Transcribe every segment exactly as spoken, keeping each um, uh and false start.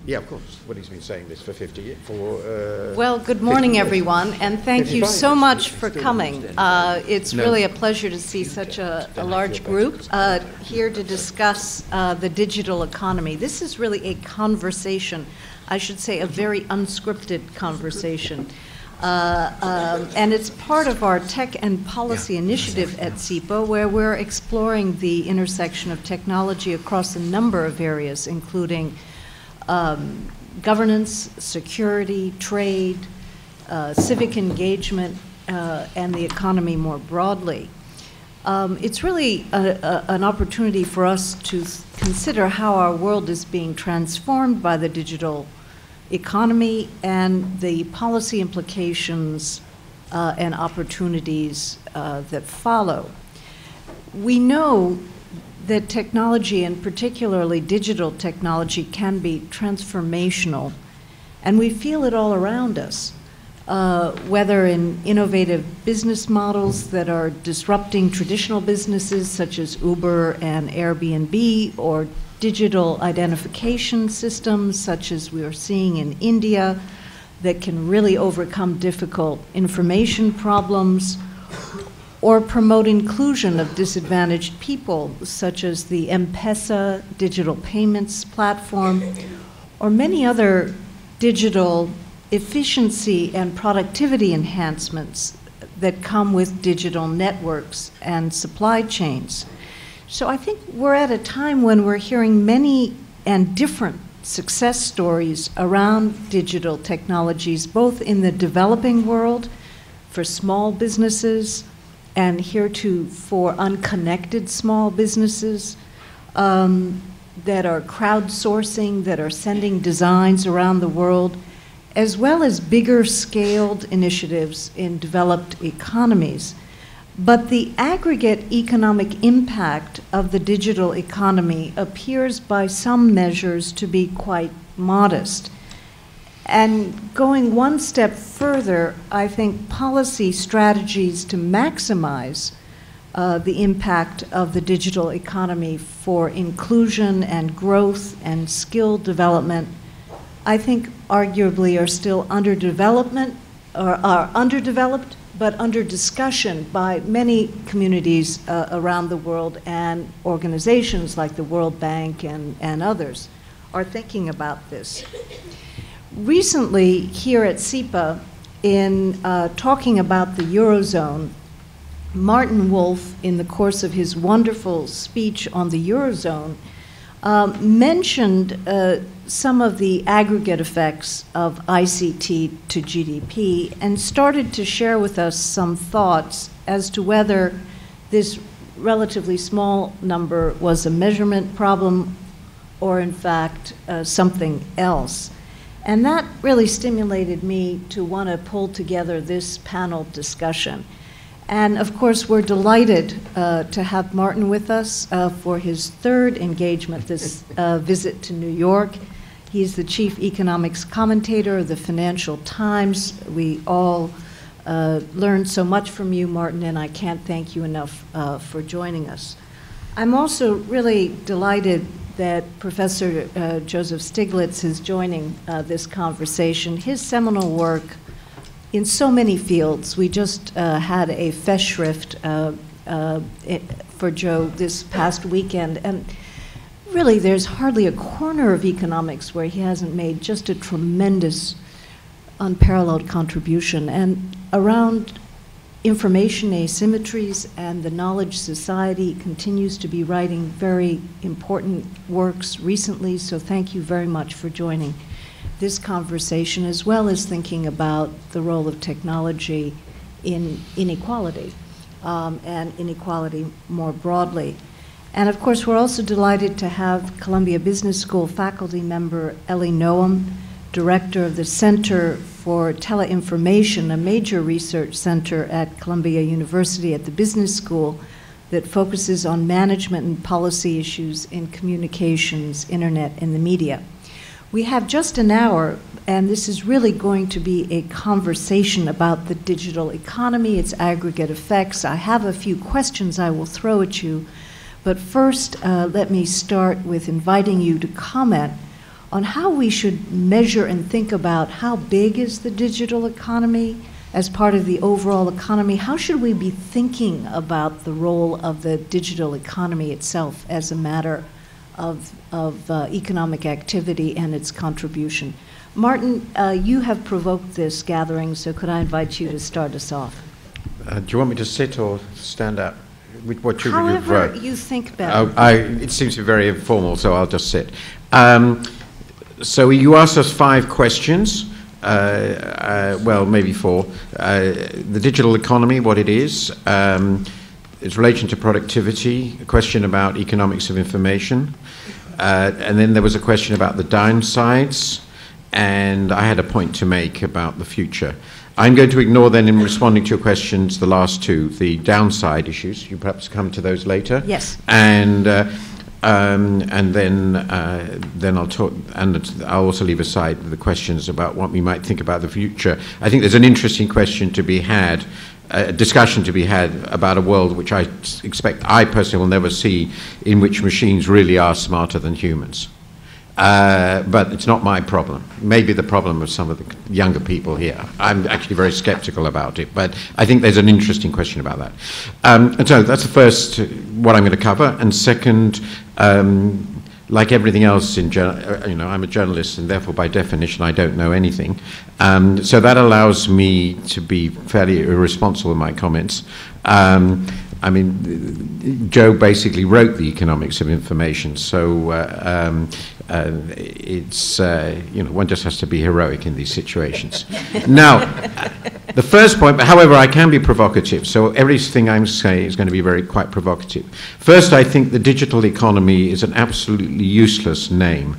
Yeah, of course. Well, he's been saying this for fifty years. For, uh, well, good morning, everyone, and thank you so much for coming. Uh, it's No. really a pleasure to see such a, a large group uh, here to discuss uh, the digital economy. This is really a conversation, I should say a very unscripted conversation. Uh, um, and it's part of our tech and policy initiative at SIPA, where we're exploring the intersection of technology across a number of areas, including um, governance, security, trade, uh, civic engagement, uh, and the economy more broadly. Um, it's really a, a, an opportunity for us to consider how our world is being transformed by the digital economy and the policy implications uh, and opportunities uh, that follow. We know that technology, and particularly digital technology, can be transformational, and we feel it all around us, uh, whether in innovative business models that are disrupting traditional businesses such as Uber and Airbnb, or digital identification systems such as we are seeing in India that can really overcome difficult information problems, or promote inclusion of disadvantaged people such as the M-Pesa digital payments platform, or many other digital efficiency and productivity enhancements that come with digital networks and supply chains. So I think we're at a time when we're hearing many and different success stories around digital technologies, both in the developing world for small businesses and heretofore unconnected small businesses um, that are crowdsourcing, that are sending designs around the world, as well as bigger scaled initiatives in developed economies. But the aggregate economic impact of the digital economy appears by some measures to be quite modest. And going one step further, I think policy strategies to maximize uh, the impact of the digital economy for inclusion and growth and skill development, I think arguably are still under development, or are underdeveloped, but under discussion by many communities uh, around the world, and organizations like the World Bank and, and others are thinking about this. Recently, here at SIPA, in uh, talking about the Eurozone, Martin Wolf, in the course of his wonderful speech on the Eurozone, uh, mentioned uh, some of the aggregate effects of I C T to G D P and started to share with us some thoughts as to whether this relatively small number was a measurement problem or, in fact, uh, something else. And that really stimulated me to want to pull together this panel discussion. And of course, we're delighted uh, to have Martin with us uh, for his third engagement, this uh, visit to New York. He's the chief economics commentator of the Financial Times. We all uh, learned so much from you, Martin, and I can't thank you enough uh, for joining us. I'm also really delighted that Professor uh, Joseph Stiglitz is joining uh, this conversation. His seminal work in so many fields. We just uh, had a Festschrift uh, uh, it, for Joe this past weekend, and really there's hardly a corner of economics where he hasn't made just a tremendous, unparalleled contribution. And around information asymmetries and the knowledge society, continues to be writing very important works recently, so thank you very much for joining this conversation, as well as thinking about the role of technology in inequality um, and inequality more broadly. And of course, we're also delighted to have Columbia Business School faculty member Ellie Noam, director of the Center for Tele-Information, a major research center at Columbia University at the Business School that focuses on management and policy issues in communications, internet, and the media. We have just an hour, and this is really going to be a conversation about the digital economy, its aggregate effects. I have a few questions I will throw at you, but first, uh, let me start with inviting you to comment on how we should measure and think about how big is the digital economy as part of the overall economy. How should we be thinking about the role of the digital economy itself as a matter of, of uh, economic activity and its contribution? Martin, uh, you have provoked this gathering, so could I invite you to start us off? Uh, do you want me to sit or stand up? With what you, However uh, you think better. Uh, I, it seems to be very informal, so I'll just sit. Um, so you asked us five questions. Uh, uh, well, maybe four. Uh, the digital economy, what it is, um, its relation to productivity, a question about economics of information, uh, and then there was a question about the downsides, and I had a point to make about the future. I'm going to ignore then, in responding to your questions, the last two, the downside issues. You perhaps come to those later. Yes. And uh, Um, and then, uh, then I'll talk, and I'll also leave aside the questions about what we might think about the future. I think there's an interesting question to be had, a discussion to be had about a world which I expect I personally will never see, in which machines really are smarter than humans. Uh, but it's not my problem. Maybe the problem of some of the younger people here. I'm actually very skeptical about it, but I think there's an interesting question about that. Um, and so that's the first, uh, what I'm going to cover. And second, um, like everything else in, uh, you know, I'm a journalist, and therefore by definition I don't know anything. Um, so that allows me to be fairly irresponsible in my comments. Um, I mean, Joe basically wrote the economics of information, so uh, um, uh, it's, uh, you know, one just has to be heroic in these situations. Now, the first point, but however, I can be provocative, so everything I'm saying is going to be very quite provocative. First, I think the digital economy is an absolutely useless name.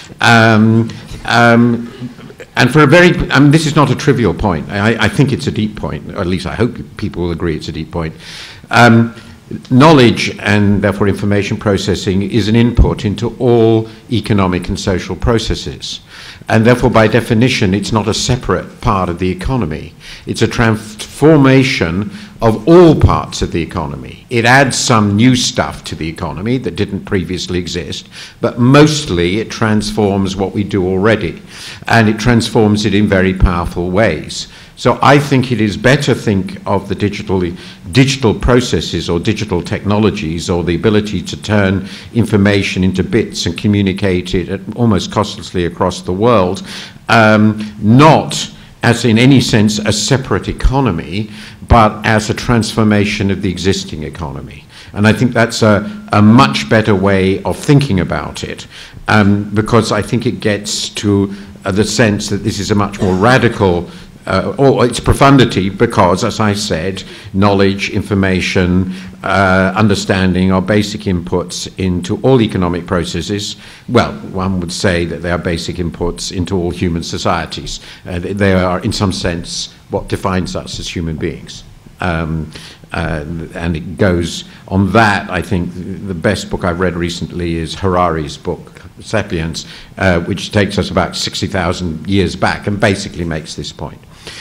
Um, um, And for a very, I mean, this is not a trivial point. I, I think it's a deep point, or at least I hope people will agree it's a deep point. Um, knowledge, and therefore information processing, is an input into all economic and social processes. And therefore, by definition, it's not a separate part of the economy. It's a transformation of all parts of the economy. It adds some new stuff to the economy that didn't previously exist, but mostly it transforms what we do already, and it transforms it in very powerful ways. So I think it is better to think of the digital, digital processes or digital technologies, or the ability to turn information into bits and communicate it almost costlessly across the world, um, not as in any sense a separate economy, but as a transformation of the existing economy. And I think that's a, a much better way of thinking about it, um, because I think it gets to uh, the sense that this is a much more radical, uh, or its profundity, because, as I said, knowledge, information, uh, understanding are basic inputs into all economic processes. Well, one would say that they are basic inputs into all human societies. Uh, they are, in some sense, what defines us as human beings. Um, uh, and it goes on that. I think the best book I've read recently is Harari's book, Sapiens, uh, which takes us about sixty thousand years back and basically makes this point.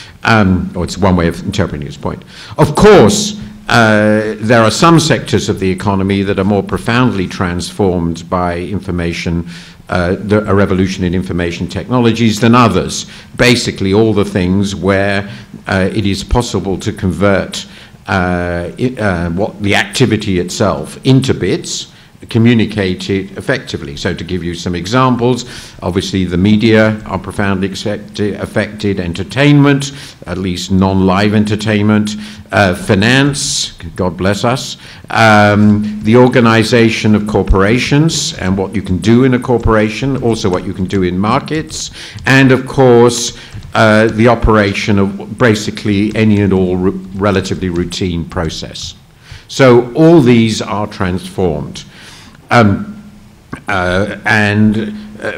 Um, or it's one way of interpreting his point. Of course, uh, there are some sectors of the economy that are more profoundly transformed by information, uh, the, a revolution in information technologies, than others. Basically, all the things where uh, it is possible to convert uh, it, uh, what the activity itself into bits, communicate it effectively. So to give you some examples, obviously the media are profoundly accepted, affected, entertainment, at least non-live entertainment, uh, finance, God bless us, um, the organization of corporations and what you can do in a corporation, also what you can do in markets, and of course uh, the operation of basically any and all r relatively routine process. So all these are transformed. Um, uh, and uh,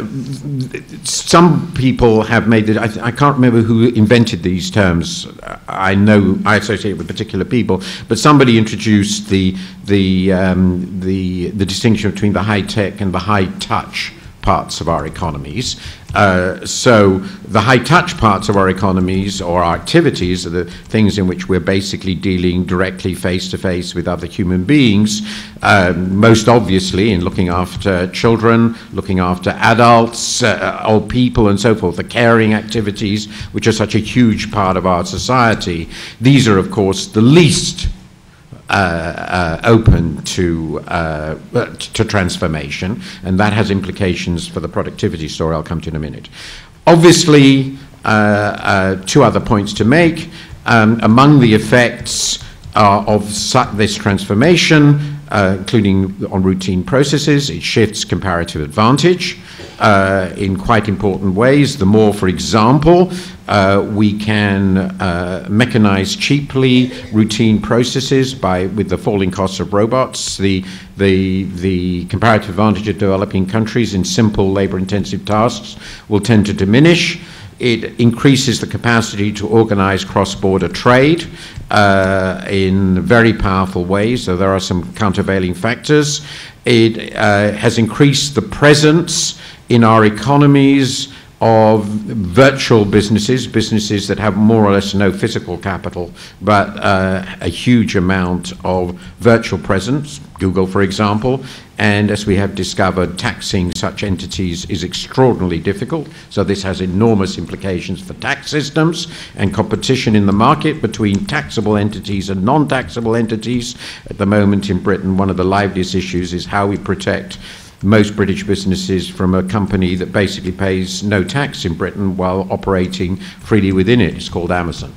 some people have made it, I, I can't remember who invented these terms. I know I associate with particular people, but somebody introduced the, the, um, the, the distinction between the high-tech and the high-touch parts of our economies. Uh, so the high-touch parts of our economies or our activities are the things in which we're basically dealing directly face-to-face with other human beings, um, most obviously in looking after children, looking after adults, uh, old people and so forth, the caring activities, which are such a huge part of our society. These are, of course, the least Uh, uh, open to, uh, to transformation, and that has implications for the productivity story I'll come to in a minute. Obviously, uh, uh, two other points to make. Um, among the effects uh, of this transformation, uh, including on routine processes, it shifts comparative advantage uh, in quite important ways. The more, for example, Uh, we can uh, mechanize cheaply routine processes by with the falling costs of robots. The, the, the comparative advantage of developing countries in simple labor-intensive tasks will tend to diminish. It increases the capacity to organize cross-border trade uh, in very powerful ways, so there are some countervailing factors. It uh, has increased the presence in our economies of virtual businesses, businesses that have more or less no physical capital, but uh, a huge amount of virtual presence, Google, for example. And as we have discovered, taxing such entities is extraordinarily difficult. So this has enormous implications for tax systems and competition in the market between taxable entities and non-taxable entities. At the moment in Britain, one of the liveliest issues is how we protect most British businesses from a company that basically pays no tax in Britain while operating freely within it. It's called Amazon.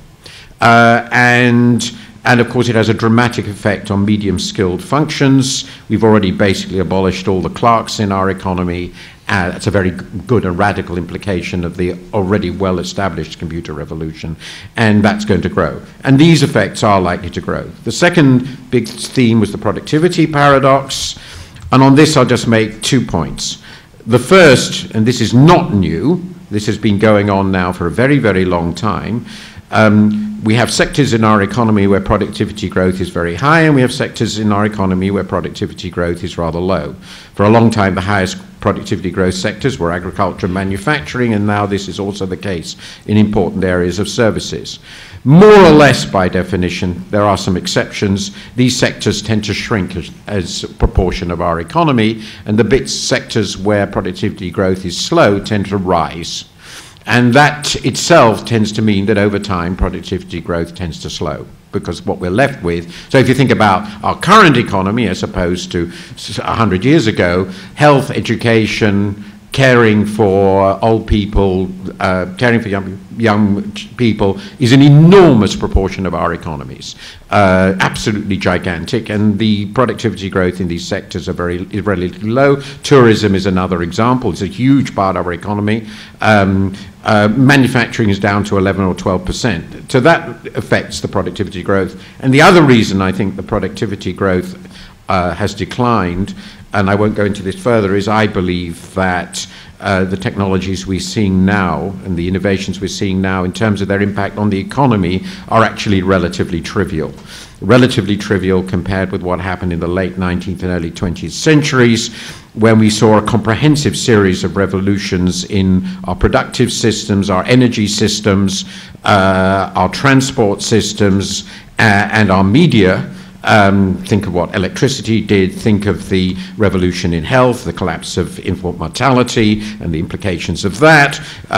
Uh, and, and of course it has a dramatic effect on medium-skilled functions. We've already basically abolished all the clerks in our economy. Uh, that's a very good and radical implication of the already well-established computer revolution, and that's going to grow. And these effects are likely to grow. The second big theme was the productivity paradox. And on this, I'll just make two points. The first, and this is not new, this has been going on now for a very, very long time. Um, we have sectors in our economy where productivity growth is very high, and we have sectors in our economy where productivity growth is rather low. For a long time, the highest productivity growth sectors were agriculture and manufacturing, and now this is also the case in important areas of services. More or less, by definition, there are some exceptions. These sectors tend to shrink as, as a proportion of our economy, and the bits sectors where productivity growth is slow tend to rise. And that itself tends to mean that over time, productivity growth tends to slow, because what we're left with, so if you think about our current economy as opposed to one hundred years ago, health, education, caring for old people, uh, caring for young, young people is an enormous proportion of our economies, uh, absolutely gigantic, and the productivity growth in these sectors are very is relatively low. Tourism is another example. It's a huge part of our economy. Um, uh, manufacturing is down to eleven or twelve percent. So that affects the productivity growth. And the other reason I think the productivity growth uh, has declined, and I won't go into this further, is I believe that uh, the technologies we're seeing now and the innovations we're seeing now in terms of their impact on the economy are actually relatively trivial. Relatively trivial compared with what happened in the late nineteenth and early twentieth centuries, when we saw a comprehensive series of revolutions in our productive systems, our energy systems, uh, our transport systems, uh, and our media. Um, think of what electricity did, think of the revolution in health, the collapse of infant mortality and the implications of that,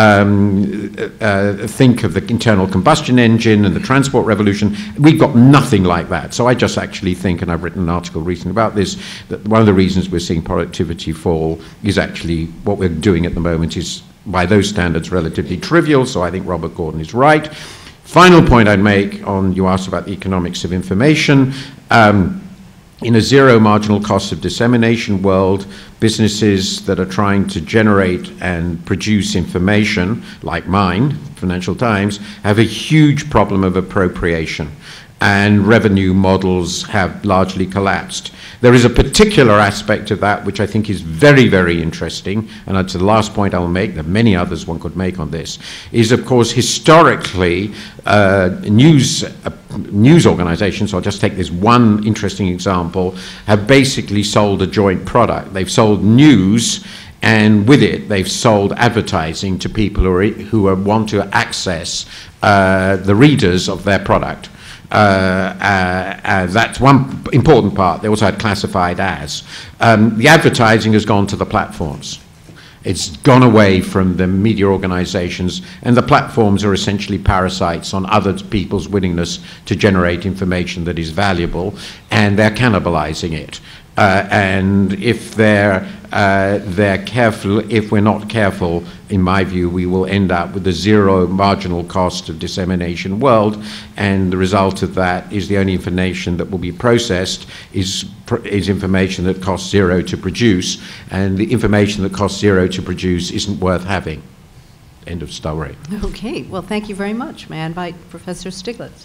um, uh, think of the internal combustion engine and the transport revolution. We've got nothing like that. So I just actually think, and I've written an article recently about this, that one of the reasons we're seeing productivity fall is actually what we're doing at the moment is, by those standards, relatively trivial. So I think Robert Gordon is right. Final point I'd make on, you asked about the economics of information. Um, in a zero marginal cost of dissemination world, businesses that are trying to generate and produce information, like mine, Financial Times, have a huge problem of appropriation, and revenue models have largely collapsed. There is a particular aspect of that which I think is very, very interesting, and that's the last point I'll make, there are many others one could make on this, is of course historically uh, news, uh, news organizations, I'll just take this one interesting example, have basically sold a joint product. They've sold news And with it, they've sold advertising to people who, are, who are, want to access uh, the readers of their product. Uh, uh, uh, that's one important part. They also had classified as. Um, the advertising has gone to the platforms. It's gone away from the media organizations, and the platforms are essentially parasites on other people's willingness to generate information that is valuable, and they're cannibalizing it. Uh, and if they're, uh, they're careful, if we're not careful, in my view, we will end up with a zero marginal cost of dissemination world, and the result of that is the only information that will be processed is, is information that costs zero to produce, and the information that costs zero to produce isn't worth having. End of story. Okay, well, thank you very much. May I invite Professor Stiglitz?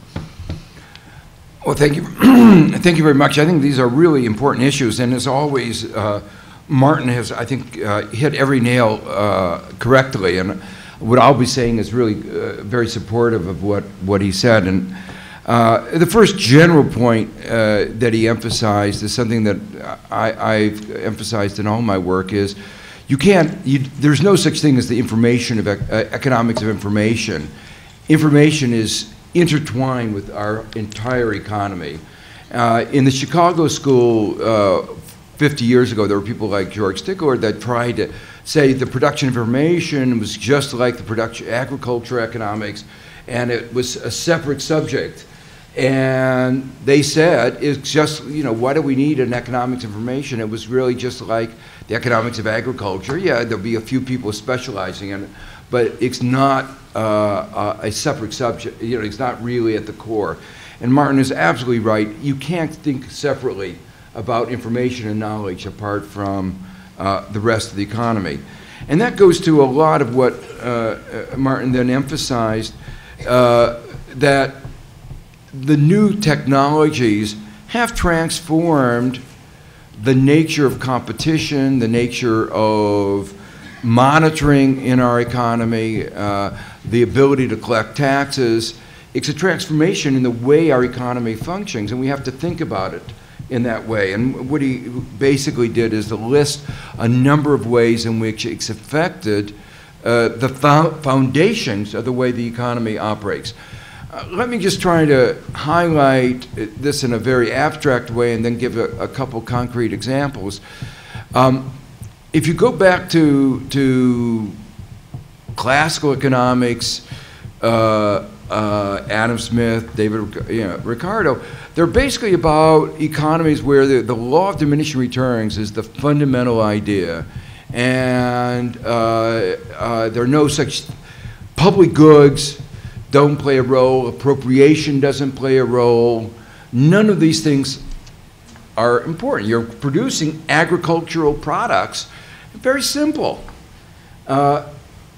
Well, thank you. Thank you very much. I think these are really important issues, and as always, uh, Martin has, I think, uh, hit every nail uh, correctly, and what I'll be saying is really uh, very supportive of what, what he said. And uh, the first general point uh, that he emphasized is something that I, I've emphasized in all my work is you can't, you, there's no such thing as the information of, uh, economics of information. Information is intertwined with our entire economy. Uh, in the Chicago School uh, fifty years ago, there were people like George Stiglitz that tried to say the production of information was just like the production agriculture economics, and it was a separate subject. And they said, it's just, you know, why do we need an economics of information? It was really just like the economics of agriculture. Yeah, there'll be a few people specializing in it, but it's not uh, uh, a separate subject. You know, it's not really at the core. And Martin is absolutely right. You can't think separately about information and knowledge apart from uh, the rest of the economy. And that goes to a lot of what uh, Martin then emphasized, uh, that the new technologies have transformed the nature of competition, the nature of monitoring in our economy, uh, the ability to collect taxes. It's a transformation in the way our economy functions, and we have to think about it in that way. And what he basically did is to list a number of ways in which it's affected uh, the fo foundations of the way the economy operates. Uh, let me just try to highlight this in a very abstract way and then give a, a couple concrete examples. Um, if you go back to, to classical economics, uh, uh, Adam Smith, David you know, Ricardo, they're basically about economies where the, the law of diminishing returns is the fundamental idea. And uh, uh, there are no such public goods don't play a role, appropriation doesn't play a role. None of these things are important. You're producing agricultural products, very simple. Uh,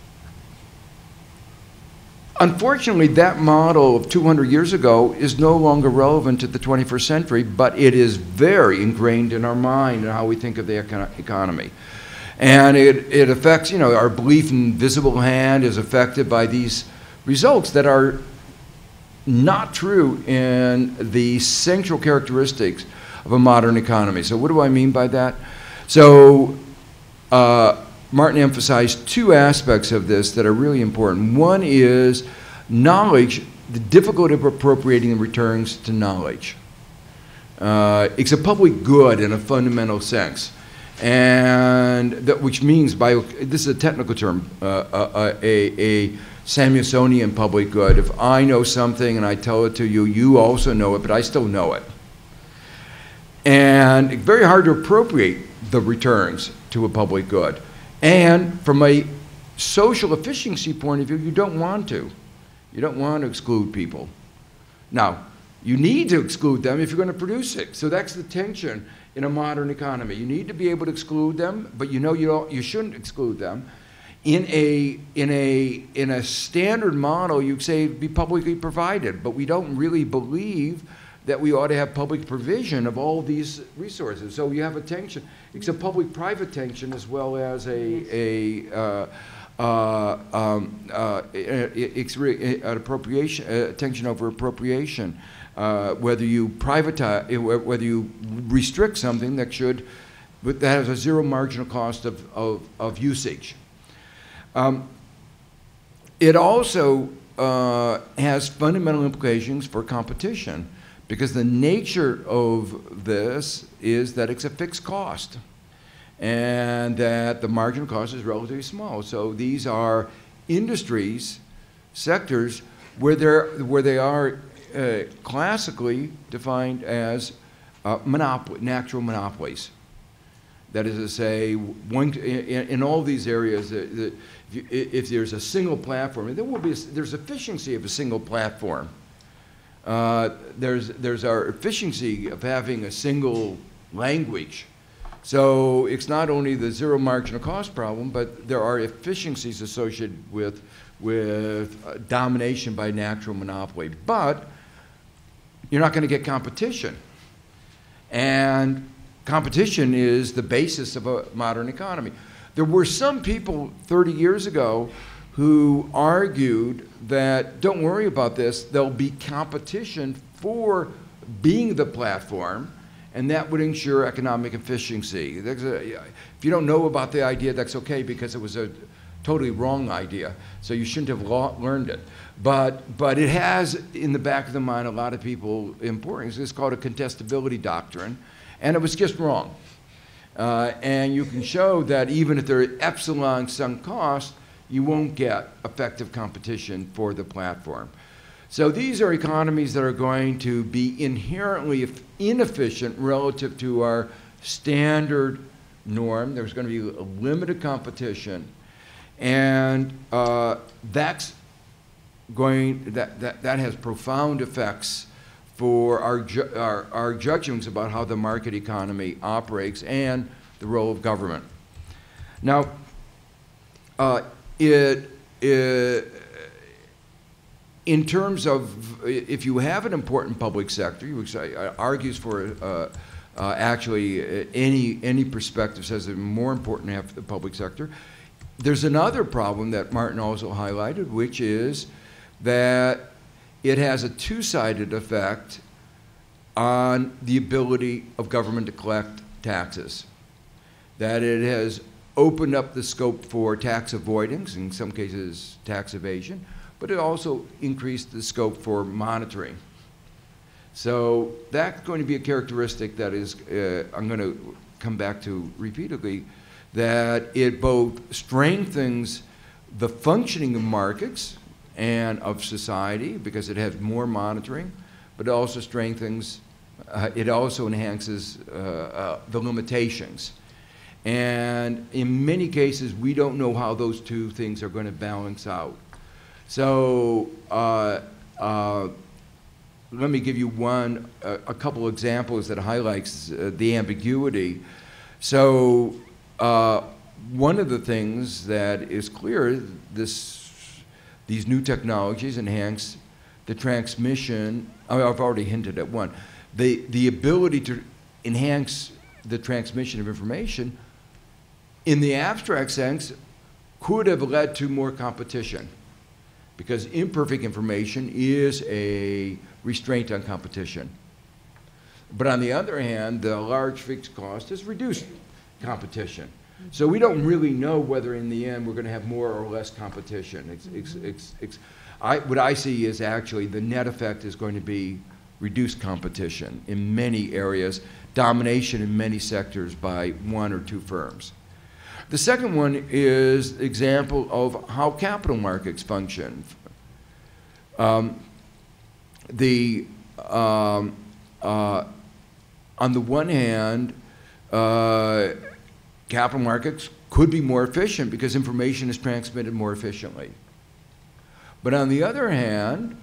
unfortunately, that model of two hundred years ago is no longer relevant to the twenty-first century, but it is very ingrained in our mind and how we think of the econ economy. And it, it affects, you know, our belief in invisible hand is affected by these results that are not true in the central characteristics of a modern economy. So what do I mean by that? So uh, Martin emphasized two aspects of this that are really important. One is knowledge, the difficulty of appropriating the returns to knowledge. Uh, it's a public good in a fundamental sense. And that, which means, by, this is a technical term, uh, uh, a, a Samuelsonian public good. If I know something and I tell it to you, you also know it, but I still know it. And it's very hard to appropriate the returns to a public good. And from a social efficiency point of view, you don't want to. You don't want to exclude people. Now, you need to exclude them if you're going to produce it. So that's the tension in a modern economy. You need to be able to exclude them, but you know you don't, you shouldn't exclude them. In a, in, a, in a standard model, you say be publicly provided, but we don't really believe that we ought to have public provision of all these resources. So you have a tension. It's a public-private tension as well as a, a uh, uh, um, uh, it's an appropriation, uh, tension over appropriation. Uh, whether you privatize, whether you restrict something that should but that has a zero marginal cost of, of, of usage. Um, it also uh, has fundamental implications for competition, because the nature of this is that it's a fixed cost, and that the marginal cost is relatively small. So these are industries, sectors, where, they're, where they are uh, classically defined as uh, monopoly, natural monopolies. That is to say, one, in, in all these areas, uh, the, if, you, if there's a single platform, there will be a, there's efficiency of a single platform. Uh, there's, there's our efficiency of having a single language. So it's not only the zero marginal cost problem, but there are efficiencies associated with, with uh, domination by natural monopoly. But you're not going to get competition. And competition is the basis of a modern economy. There were some people thirty years ago who argued that, don't worry about this, there'll be competition for being the platform, and that would ensure economic efficiency. If you don't know about the idea, that's okay, because it was a totally wrong idea, so you shouldn't have learned it. But, but it has, in the back of the mind, a lot of people important. It's called a contestability doctrine, and it was just wrong. Uh, and you can show that even if there are epsilon sunk costs, you won't get effective competition for the platform. So these are economies that are going to be inherently inefficient relative to our standard norm. There's going to be a limited competition, and uh, that's going that, that that has profound effects for our, ju our our judgments about how the market economy operates and the role of government. Now, uh, it, it in terms of, if you have an important public sector, which argues for uh, uh, actually any any perspective says it's more important to have the public sector. There's another problem that Martin also highlighted, which is that it has a two-sided effect on the ability of government to collect taxes. That it has opened up the scope for tax avoidance, in some cases tax evasion, but it also increased the scope for monitoring. So that's going to be a characteristic that is, uh, I'm going to come back to repeatedly, that it both strengthens the functioning of markets and of society because it has more monitoring, but it also strengthens, uh, it also enhances uh, uh, the limitations. And in many cases, we don't know how those two things are going to balance out. So uh, uh, let me give you one, uh, a couple examples that highlights uh, the ambiguity. So uh, one of the things that is clear, this, these new technologies enhance the transmission. I mean, I've already hinted at one. The, the ability to enhance the transmission of information in the abstract sense could have led to more competition, because imperfect information is a restraint on competition. But on the other hand, the large fixed cost has reduced competition. So we don't really know whether in the end we're going to have more or less competition. It's, it's, it's, it's, I, what I see is actually the net effect is going to be reduced competition in many areas, domination in many sectors by one or two firms. The second one is an example of how capital markets function. Um, the, um, uh, on the one hand, uh, capital markets could be more efficient because information is transmitted more efficiently. But on the other hand,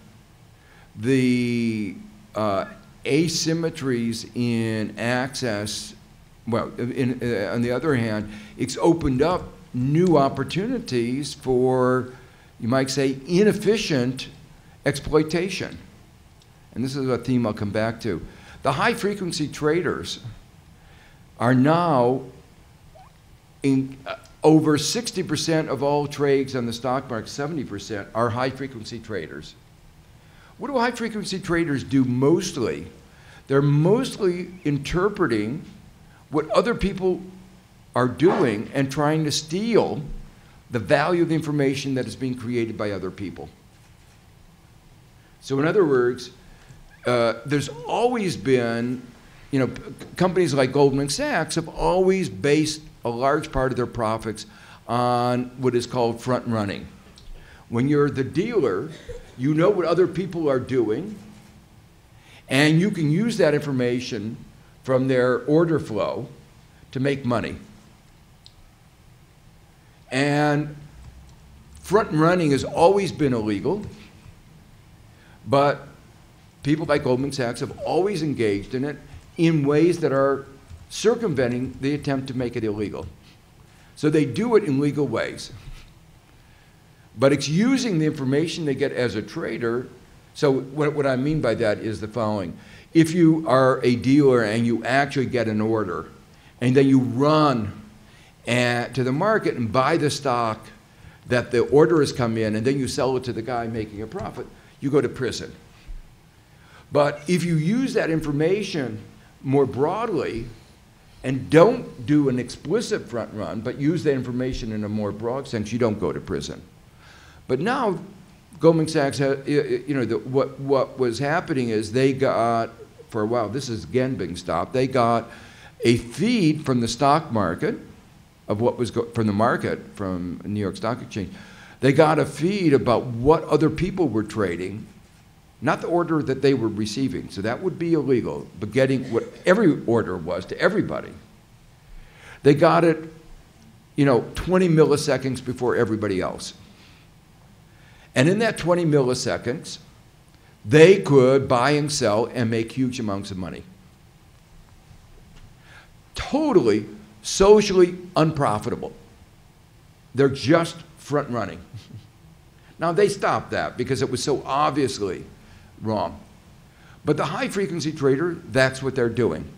the uh, asymmetries in access, well, in, uh, on the other hand, it's opened up new opportunities for, you might say, inefficient exploitation. And this is a theme I'll come back to. The high-frequency traders are now in uh, over sixty percent of all trades on the stock market, seventy percent, are high-frequency traders. What do high-frequency traders do mostly? They're mostly interpreting what other people are doing and trying to steal the value of the information that is being created by other people. So in other words, uh, there's always been, you know, companies like Goldman Sachs have always based a large part of their profits on what is called front running. When you're the dealer, you know what other people are doing, and you can use that information from their order flow to make money. And front running has always been illegal, but people like Goldman Sachs have always engaged in it in ways that are circumventing the attempt to make it illegal. So they do it in legal ways. But it's using the information they get as a trader. So what, what I mean by that is the following. If you are a dealer and you actually get an order, and then you run and, to the market and buy the stock that the order has come in, and then you sell it to the guy making a profit, you go to prison. But if you use that information more broadly and don't do an explicit front run, but use that information in a more broad sense, you don't go to prison. But now, Goldman Sachs, you know, the, what, what was happening is they got, for a while, this is again being stopped, they got a feed from the stock market, of what was, go from the market, from New York Stock Exchange. They got a feed about what other people were trading, not the order that they were receiving, so that would be illegal, but getting what every order was to everybody. They got it, you know, twenty milliseconds before everybody else. And in that twenty milliseconds, they could buy and sell and make huge amounts of money. Totally socially unprofitable. They're just front running. Now they stopped that because it was so obviously wrong. But the high frequency trader, that's what they're doing.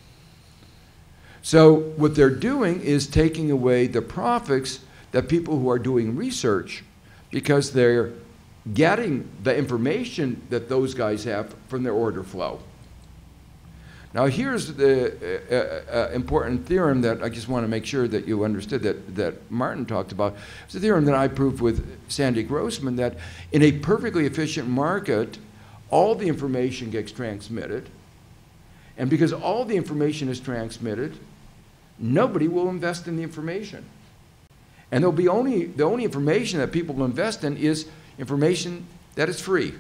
So what they're doing is taking away the profits that people who are doing research, because they're getting the information that those guys have from their order flow. Now here's the uh, uh, important theorem that I just want to make sure that you understood that, that Martin talked about. It's a theorem that I proved with Sandy Grossman, that in a perfectly efficient market, all the information gets transmitted, and because all the information is transmitted, nobody will invest in the information. And there'll be only, the only information that people will invest in is information that is free.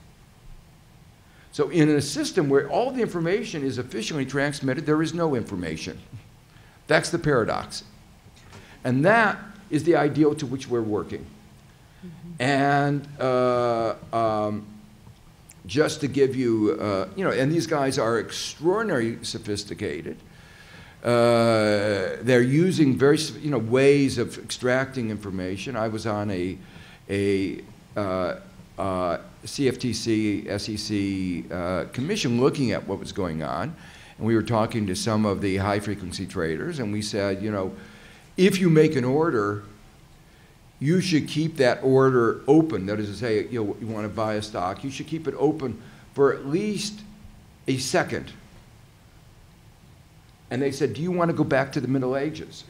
So in a system where all the information is efficiently transmitted, there is no information. That's the paradox. And that is the ideal to which we're working. Mm-hmm. And uh, um, just to give you, uh, you know, and these guys are extraordinarily sophisticated. Uh, they're using very, you know, ways of extracting information. I was on a, a uh, uh, C F T C, S E C uh, commission looking at what was going on, and we were talking to some of the high-frequency traders, and we said, you know, if you make an order, you should keep that order open. That is to say, you know, you want to buy a stock, you should keep it open for at least a second. And they said, do you want to go back to the Middle Ages?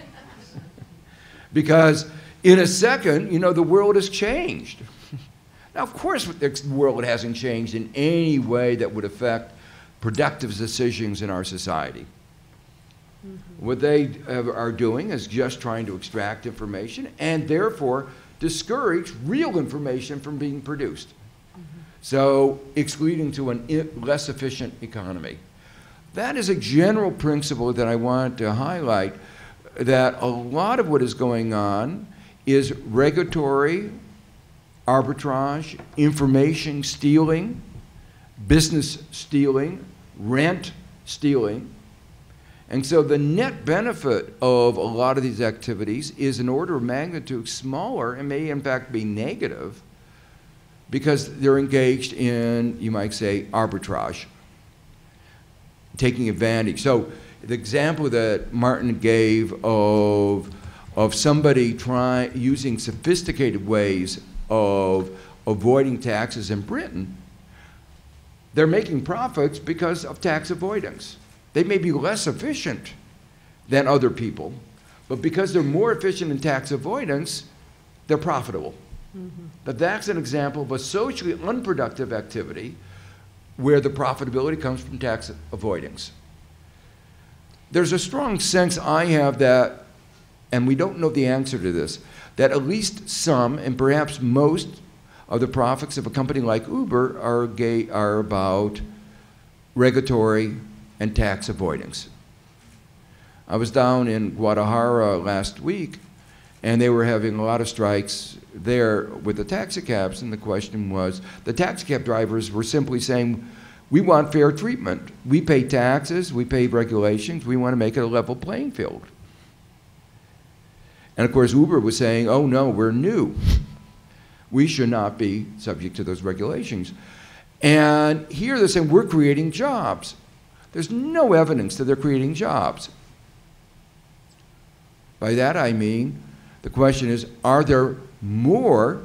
Because in a second, you know, the world has changed. Now, of course, the world hasn't changed in any way that would affect productive decisions in our society. Mm-hmm. What they are doing is just trying to extract information and therefore discourage real information from being produced. Mm-hmm. So it's leading to a less efficient economy. That is a general principle that I want to highlight, that a lot of what is going on is regulatory arbitrage, information stealing, business stealing, rent stealing. And so the net benefit of a lot of these activities is an order of magnitude smaller and may in fact be negative because they're engaged in, you might say, arbitrage, taking advantage. So the example that Martin gave of, of somebody try, using sophisticated ways of avoiding taxes in Britain, they're making profits because of tax avoidance. They may be less efficient than other people, but because they're more efficient in tax avoidance, they're profitable. Mm-hmm. But that's an example of a socially unproductive activity where the profitability comes from tax avoidance. There's a strong sense I have that, and we don't know the answer to this, that at least some, and perhaps most, of the profits of a company like Uber are, gay, are about regulatory and tax avoidance. I was down in Guadalajara last week, and they were having a lot of strikes there with the taxi cabs, and the question was, the taxi cab drivers were simply saying, we want fair treatment. We pay taxes, we pay regulations, we want to make it a level playing field. And of course, Uber was saying, oh no, we're new. We should not be subject to those regulations. And here they're saying, we're creating jobs. There's no evidence that they're creating jobs. By that I mean, the question is, are there more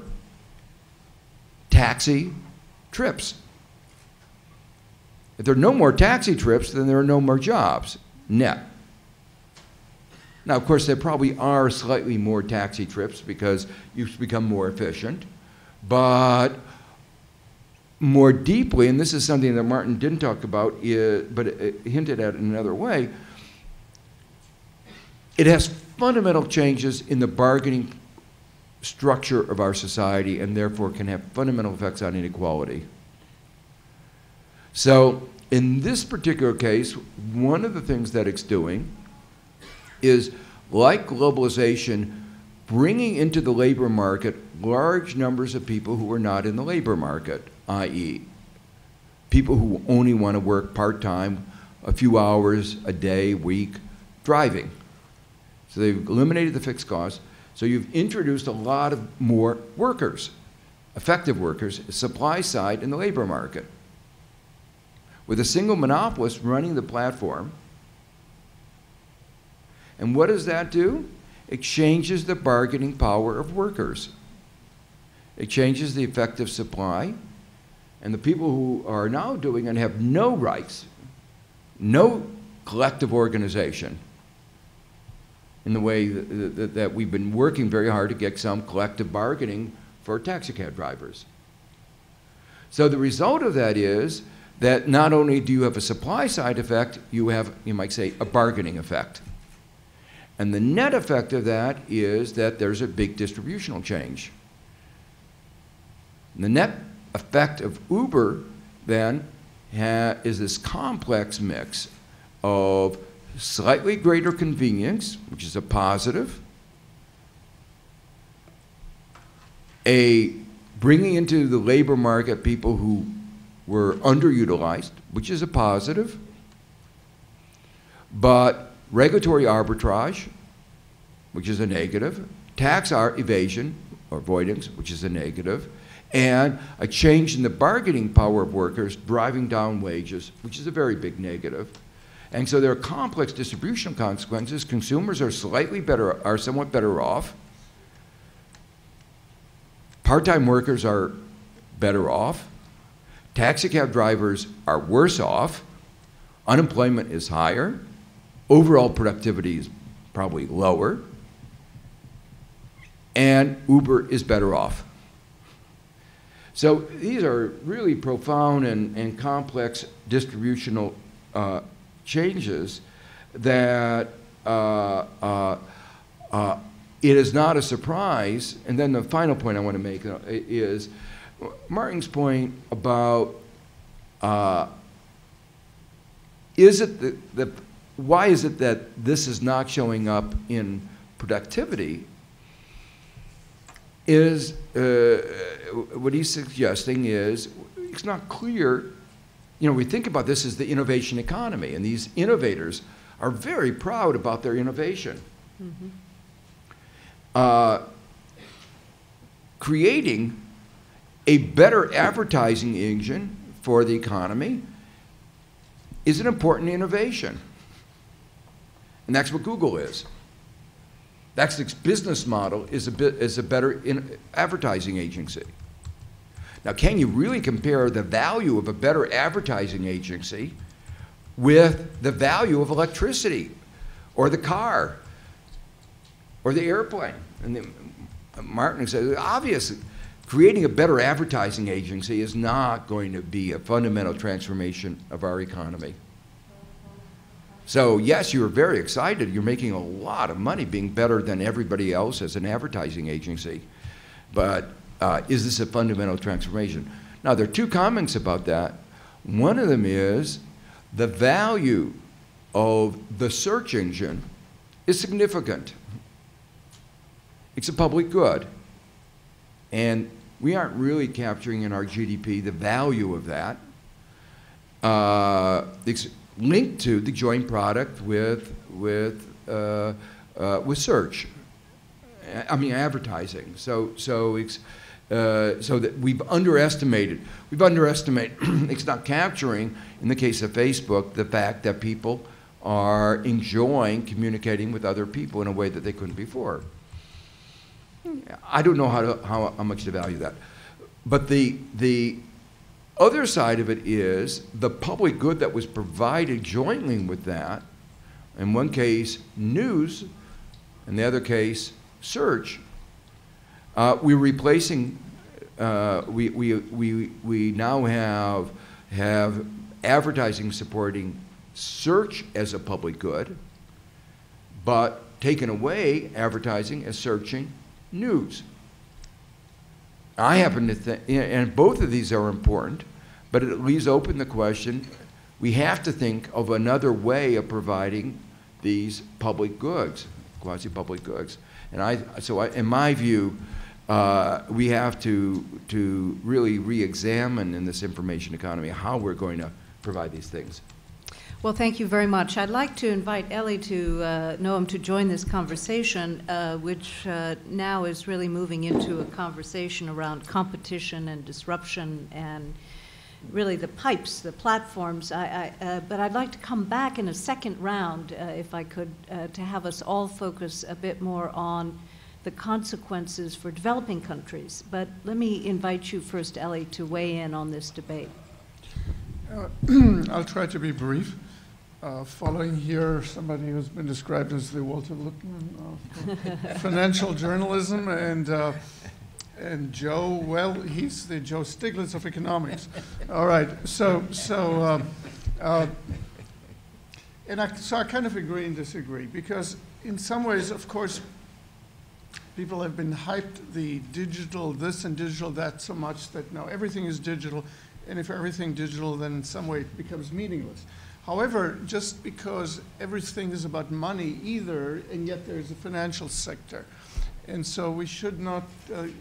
taxi trips? If there are no more taxi trips, then there are no more jobs, net. Now, of course, there probably are slightly more taxi trips because you've become more efficient, but more deeply, and this is something that Martin didn't talk about, but it hinted at in another way, it has fundamental changes in the bargaining structure of our society and therefore can have fundamental effects on inequality. So in this particular case, one of the things that it's doing is, like globalization, bringing into the labor market large numbers of people who are not in the labor market, that is, people who only want to work part-time, a few hours a day, week, driving. So they've eliminated the fixed costs. So you've introduced a lot of more workers, effective workers, supply side in the labor market. With a single monopolist running the platform. And what does that do? It changes the bargaining power of workers. It changes the effective supply. And the people who are now doing it have no rights, no collective organization, in the way that, that, that we've been working very hard to get some collective bargaining for taxi cab drivers. So the result of that is that not only do you have a supply side effect, you have, you might say, a bargaining effect. And the net effect of that is that there's a big distributional change. And the net effect of Uber, then, ha is this complex mix of slightly greater convenience, which is a positive, a bringing into the labor market people who were underutilized, which is a positive, but regulatory arbitrage, which is a negative, tax evasion or avoidance, which is a negative, and a change in the bargaining power of workers driving down wages, which is a very big negative. And so there are complex distributional consequences. Consumers are slightly better, are somewhat better off. Part-time workers are better off. Taxi cab drivers are worse off. Unemployment is higher. Overall productivity is probably lower. And Uber is better off. So these are really profound and, and complex distributional uh, changes that uh, uh, uh, it is not a surprise. And then the final point I want to make is Martin's point about uh, is it that, that why is it that this is not showing up in productivity is uh, what he's suggesting is it's not clear. You know, we think about this as the innovation economy, and these innovators are very proud about their innovation. Mm-hmm. uh, creating a better advertising engine for the economy is an important innovation. And that's what Google is. That's its business model, is a, bit, is a better in advertising agency. Now, can you really compare the value of a better advertising agency with the value of electricity or the car or the airplane. And the, Martin said, obviously, creating a better advertising agency is not going to be a fundamental transformation of our economy. So yes, you're very excited. You're making a lot of money being better than everybody else as an advertising agency. But uh, is this a fundamental transformation? Now, there are two comments about that. One of them is the value of the search engine is significant. It's a public good. And we aren't really capturing in our G D P the value of that. Uh, it's linked to the joint product with, with, uh, uh, with search. I mean, advertising. So, so, it's, uh, so that we've underestimated. We've underestimated, it's not capturing, in the case of Facebook, the fact that people are enjoying communicating with other people in a way that they couldn't before. I don't know how, to, how, how much to value that. But the, the other side of it is the public good that was provided jointly with that, in one case, news, in the other case, search. Uh, we're replacing, uh, we, we, we, we now have, have advertising supporting search as a public good, but taken away advertising as searching news. I happen to think, and both of these are important, but it leaves open the question, we have to think of another way of providing these public goods, quasi-public goods. And I, so I, in my view, uh, we have to, to really re-examine in this information economy how we're going to provide these things. Well, thank you very much. I'd like to invite Ellie to, uh, Noam, to join this conversation, uh, which uh, now is really moving into a conversation around competition and disruption and really the pipes, the platforms. I, I, uh, but I'd like to come back in a second round, uh, if I could, uh, to have us all focus a bit more on the consequences for developing countries. But let me invite you first, Ellie, to weigh in on this debate. Uh, I'll try to be brief. Uh, following here, somebody who's been described as the Walter Lippmann of financial journalism, and uh, and Joe, well, he's the Joe Stiglitz of economics. All right, so so, uh, uh, and I, so I kind of agree and disagree, because in some ways, of course, people have been hyped the digital this and digital that so much that now everything is digital. And if everything digital, then in some way it becomes meaningless. However, just because everything is about money either, and yet there's a financial sector. And so we should not uh,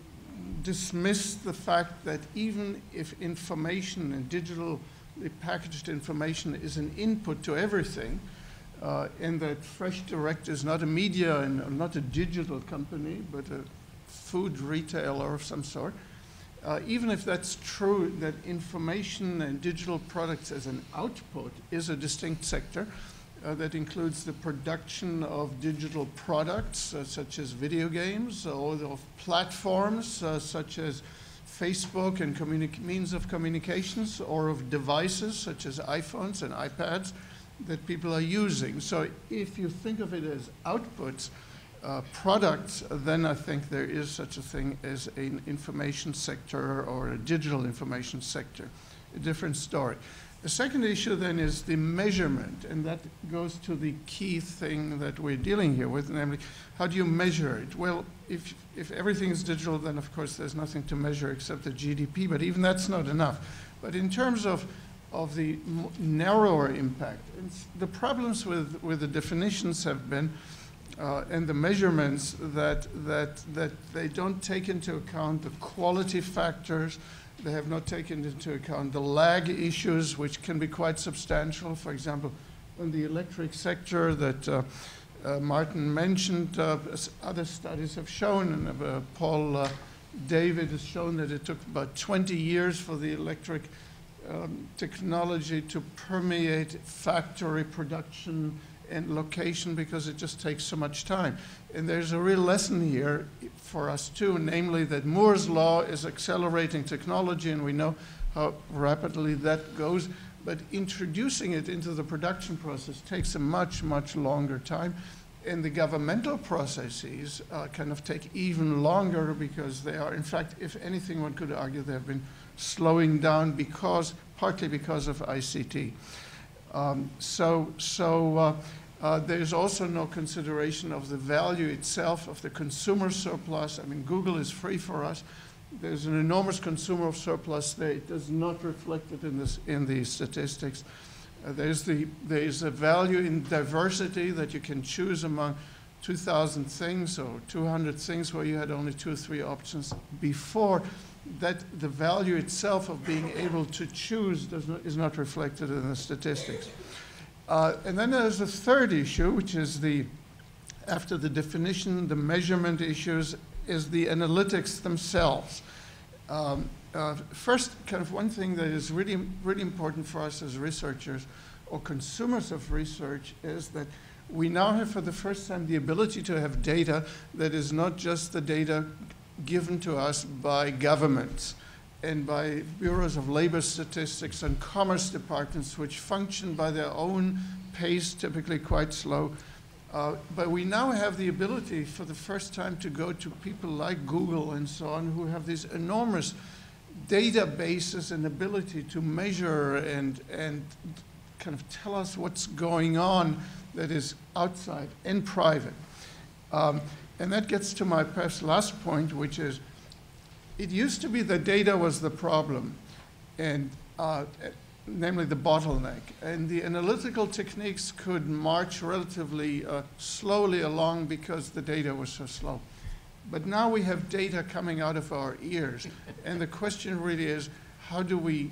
dismiss the fact that even if information and digitally packaged information is an input to everything, uh, and that Fresh Direct is not a media and not a digital company, but a food retailer of some sort, Uh, even if that's true, that information and digital products as an output is a distinct sector uh, that includes the production of digital products uh, such as video games, or of platforms uh, such as Facebook and means of communications, or of devices such as iPhones and iPads that people are using. So if you think of it as outputs, Uh, products, then I think there is such a thing as an information sector or a digital information sector, a different story. The second issue then is the measurement, and that goes to the key thing that we're dealing here with, namely, how do you measure it? Well, if, if everything is digital, then of course there's nothing to measure except the G D P, but even that's not enough. But in terms of, of the narrower impact, it's, the problems with, with the definitions have been Uh, and the measurements that, that, that they don't take into account the quality factors, they have not taken into account the lag issues, which can be quite substantial. For example, in the electric sector that uh, uh, Martin mentioned, uh, other studies have shown, and uh, Paul uh, David has shown that it took about twenty years for the electric um, technology to permeate factory production and location, because it just takes so much time. And there's a real lesson here for us too, namely that Moore's law is accelerating technology, and we know how rapidly that goes. but introducing it into the production process takes a much, much longer time. And the governmental processes uh, kind of take even longer because they are, in fact, if anything, one could argue they have been slowing down because, partly because of I C T. Um, so so uh, uh, there's also no consideration of the value itself of the consumer surplus. I mean, Google is free for us. There's an enormous consumer surplus there. It does not reflect it in, this, in the statistics. Uh, there's, the, there's a value in diversity that you can choose among two thousand things or two hundred things where you had only two or three options before. That the value itself of being able to choose does not, is not reflected in the statistics. Uh, and then there's a third issue, which is the, after the definition, the measurement issues, is the analytics themselves. Um, uh, first, kind of one thing that is really, really important for us as researchers or consumers of research is that we now have for the first time the ability to have data that is not just the data given to us by governments and by bureaus of labor statistics and commerce departments, which function by their own pace, typically quite slow. Uh, but we now have the ability for the first time to go to people like Google and so on who have these enormous databases and ability to measure and, and kind of tell us what's going on that is outside and private. Um, and that gets to my perhaps last point, which is it used to be that data was the problem, and uh, namely the bottleneck. And the analytical techniques could march relatively uh, slowly along because the data was so slow. But now we have data coming out of our ears. And the question really is, how do we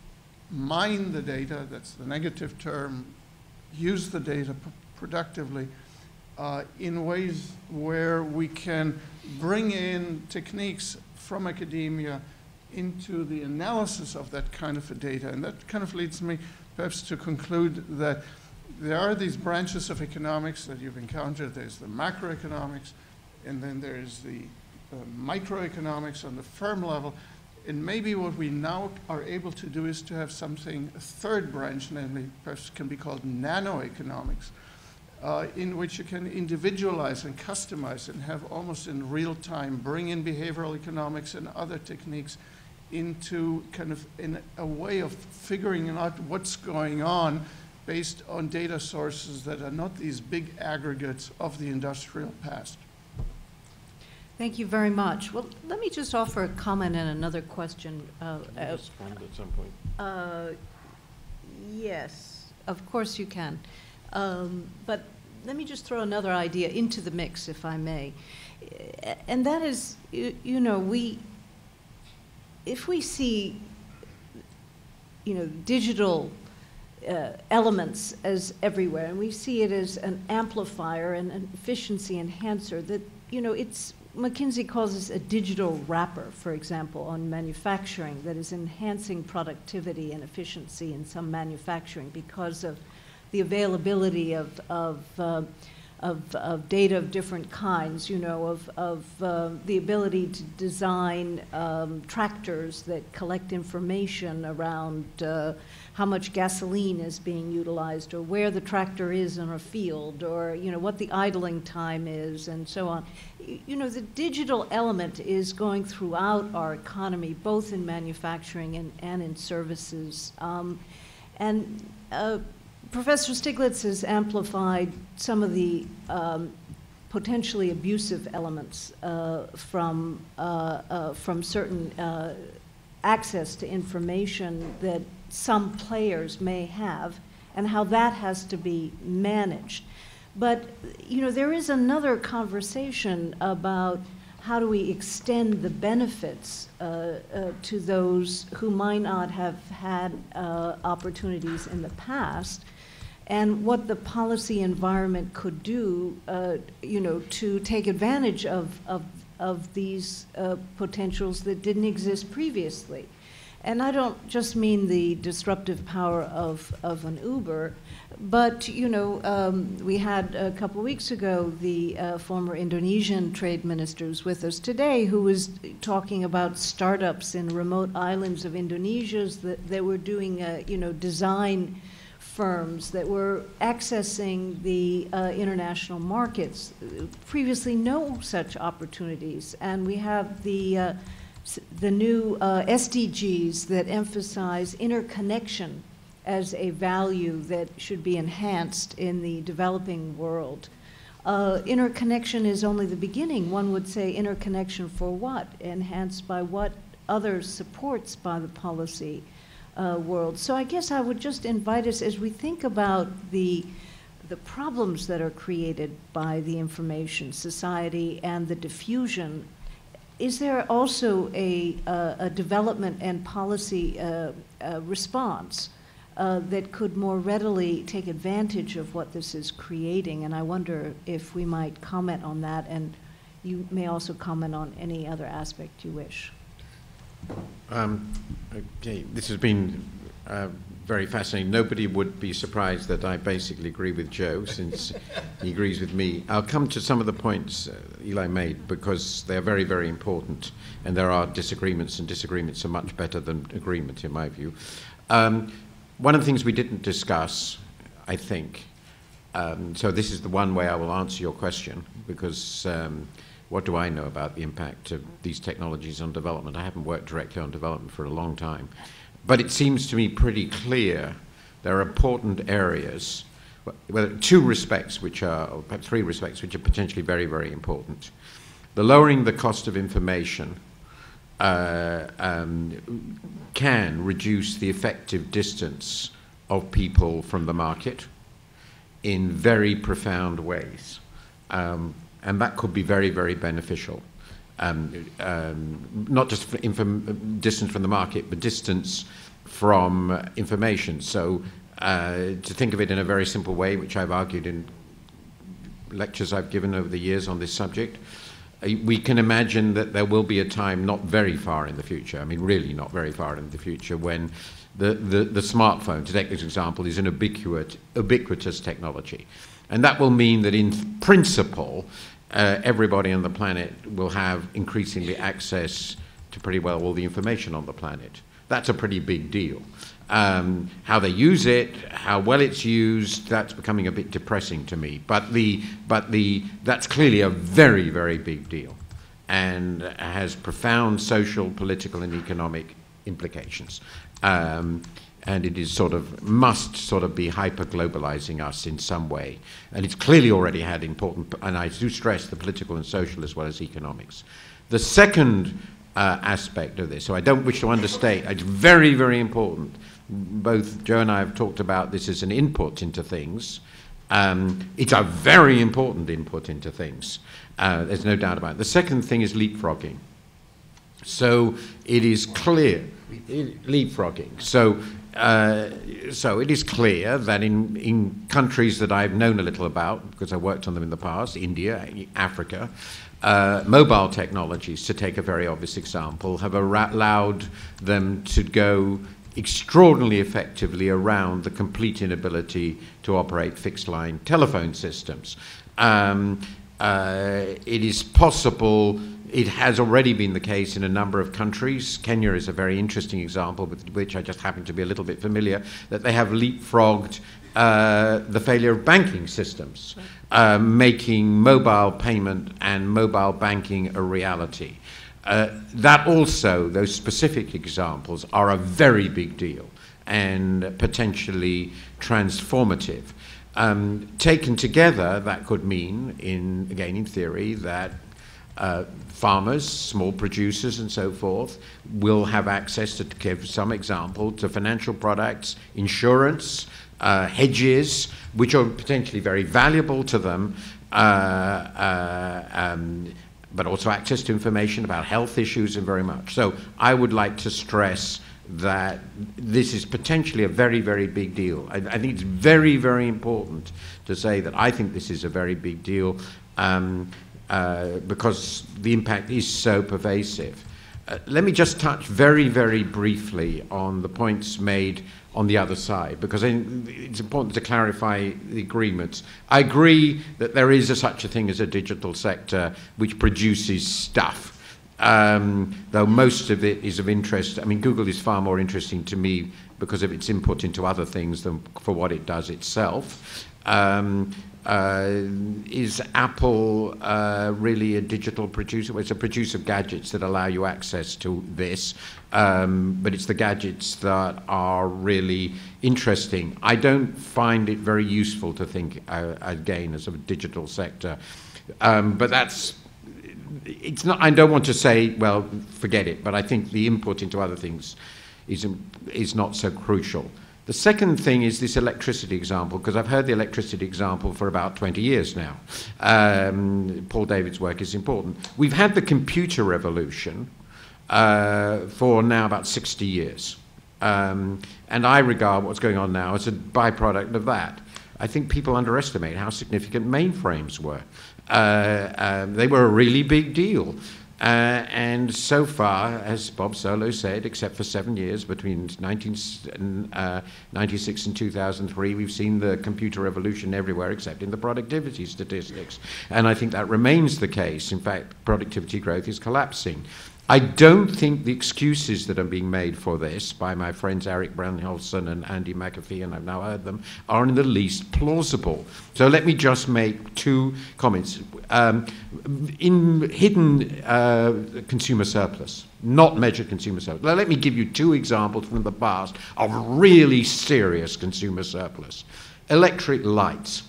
mine the data, that's the negative term, use the data productively uh, in ways where we can bring in techniques from academia into the analysis of that kind of a data. And that kind of leads me perhaps to conclude that there are these branches of economics that you've encountered. There's the macroeconomics, and then there's the uh, microeconomics on the firm level. And maybe what we now are able to do is to have something, a third branch, namely perhaps can be called nanoeconomics, uh, in which you can individualize and customize and have almost in real time bring in behavioral economics and other techniques into kind of in a way of figuring out what's going on based on data sources that are not these big aggregates of the industrial past. Thank you very much. Well, let me just offer a comment and another question. Uh, Can you respond at some point? Uh, yes, of course you can. Um, but let me just throw another idea into the mix, if I may. And that is, you, you know, we, if we see, you know, digital uh, elements as everywhere, and we see it as an amplifier and an efficiency enhancer, that, you know, it's, McKinsey calls this a digital wrapper, for example, on manufacturing that is enhancing productivity and efficiency in some manufacturing because of the availability of, of, uh, of, of data of different kinds, you know, of, of uh, the ability to design um, tractors that collect information around uh, how much gasoline is being utilized or where the tractor is in a field or, you know, what the idling time is and so on. You know, the digital element is going throughout our economy, both in manufacturing and, and in services. Um, and uh, Professor Stiglitz has amplified some of the um, potentially abusive elements uh, from, uh, uh, from certain uh, access to information that some players may have and how that has to be managed. But, you know, there is another conversation about how do we extend the benefits uh, uh, to those who might not have had uh, opportunities in the past, and what the policy environment could do, uh, you know, to take advantage of, of, of these uh, potentials that didn't exist previously. And I don't just mean the disruptive power of, of an Uber, but, you know, um, we had a couple of weeks ago the uh, former Indonesian trade minister who's with us today, who was talking about startups in remote islands of Indonesia that they were doing, uh, you know, design firms that were accessing the uh, international markets. Previously, no such opportunities. And we have the, uh, the new uh, S D Gs that emphasize interconnection as a value that should be enhanced in the developing world. Uh, interconnection is only the beginning. One would say interconnection for what? Enhanced by what other supports by the policy uh, world? So I guess I would just invite us, as we think about the, the problems that are created by the information society and the diffusion, is there also a, uh, a development and policy uh, uh, response Uh, that could more readily take advantage of what this is creating? And I wonder if we might comment on that, and you may also comment on any other aspect you wish. Um, okay, this has been uh, very fascinating. Nobody would be surprised that I basically agree with Joe, since he agrees with me. I'll come to some of the points uh, Eli made, because they're very, very important, and there are disagreements, and disagreements are much better than agreement, in my view. Um, One of the things we didn't discuss, I think, um, so this is the one way I will answer your question, because um, what do I know about the impact of these technologies on development? I haven't worked directly on development for a long time. But it seems to me pretty clear there are important areas, well, two respects which are, or perhaps three respects, which are potentially very, very important. The lowering the cost of information Uh, um, can reduce the effective distance of people from the market in very profound ways. Um, and that could be very, very beneficial. Um, um, not just for distance from the market, but distance from uh, information. So uh, to think of it in a very simple way, which I've argued in lectures I've given over the years on this subject, we can imagine that there will be a time not very far in the future, I mean really not very far in the future, when the, the, the smartphone, to take this example, is an ubiquitous, ubiquitous technology. And that will mean that in principle, uh, everybody on the planet will have increasingly access to pretty well all the information on the planet. That's a pretty big deal. Um, how they use it, how well it's used, that's becoming a bit depressing to me. But the, but the, that's clearly a very, very big deal, and has profound social, political, and economic implications. Um, and it is sort of, must sort of be hyper-globalizing us in some way. And it's clearly already had important, and I do stress the political and social as well as economics. The second uh, aspect of this, so I don't wish to understate, it's very, very important. Both Joe and I have talked about this as an input into things. Um, it's a very important input into things. Uh, there's no doubt about it. The second thing is leapfrogging. So it is clear, leapfrogging. So, uh, so it is clear that in, in countries that I've known a little about, because I worked on them in the past, India, Africa, uh, mobile technologies, to take a very obvious example, have allowed them to go extraordinarily effectively around the complete inability to operate fixed-line telephone systems. Um, uh, it is possible, it has already been the case in a number of countries. Kenya is a very interesting example with which I just happen to be a little bit familiar, that they have leapfrogged uh, the failure of banking systems, uh, making mobile payment and mobile banking a reality. Uh, that also, those specific examples, are a very big deal and potentially transformative. Um, taken together, that could mean, in, again in theory, that uh, farmers, small producers and so forth, will have access, to give some example, to financial products, insurance, uh, hedges, which are potentially very valuable to them, uh, uh, um, but also access to information about health issues and very much. So I would like to stress that this is potentially a very, very big deal. I, I think it's very, very important to say that I think this is a very big deal um, uh, because the impact is so pervasive. Uh, let me just touch very, very briefly on the points made on the other side, because it's important to clarify the agreements. I agree that there is a, such a thing as a digital sector which produces stuff, um, though most of it is of interest. I mean, Google is far more interesting to me because of its input into other things than for what it does itself. Um, Uh, is Apple uh, really a digital producer? Well, it's a producer of gadgets that allow you access to this, um, but it's the gadgets that are really interesting. I don't find it very useful to think, uh, again, as a digital sector. Um, but that's, it's not, I don't want to say, well, forget it, but I think the input into other things is, is not so crucial. The second thing is this electricity example, because I've heard the electricity example for about twenty years now. Um, Paul David's work is important. We've had the computer revolution uh, for now about sixty years. Um, and I regard what's going on now as a byproduct of that. I think people underestimate how significant mainframes were. Uh, um, they were a really big deal. Uh, and so far, as Bob Solow said, except for seven years between nineteen ninety-six and two thousand three, we've seen the computer revolution everywhere except in the productivity statistics. And I think that remains the case. In fact, productivity growth is collapsing. I don't think the excuses that are being made for this by my friends Eric Brynjolfsson and Andy McAfee, and I've now heard them, are in the least plausible. So let me just make two comments. Um, in hidden uh, consumer surplus, not measured consumer surplus. Now, let me give you two examples from the past of really serious consumer surplus. Electric lights.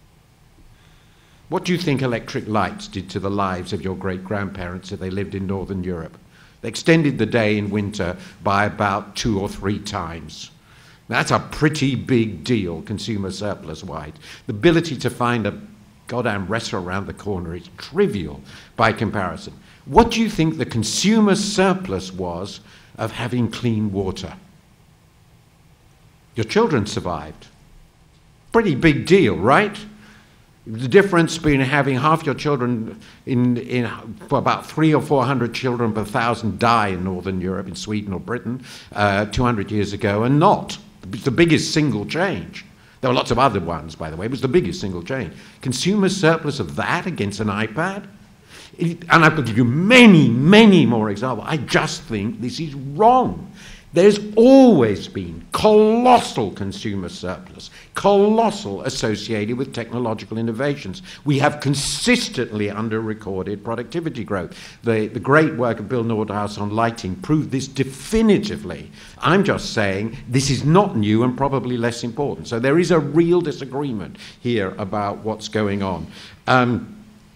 What do you think electric lights did to the lives of your great-grandparents if they lived in Northern Europe? They extended the day in winter by about two or three times. That's a pretty big deal, consumer surplus-wide. The ability to find a goddamn restaurant around the corner is trivial by comparison. What do you think the consumer surplus was of having clean water? Your children survived. Pretty big deal, right? The difference between having half your children in, in for about three or four hundred children per thousand die in Northern Europe, in Sweden or Britain, uh, two hundred years ago, and not. It's the biggest single change. There were lots of other ones, by the way. It was the biggest single change. Consumer surplus of that against an iPad? It, and I could give you many, many more examples. I just think this is wrong. There's always been colossal consumer surplus, colossal associated with technological innovations. We have consistently under-recorded productivity growth. The, the great work of Bill Nordhaus on lighting proved this definitively. I'm just saying this is not new and probably less important. So there is a real disagreement here about what's going on. Um,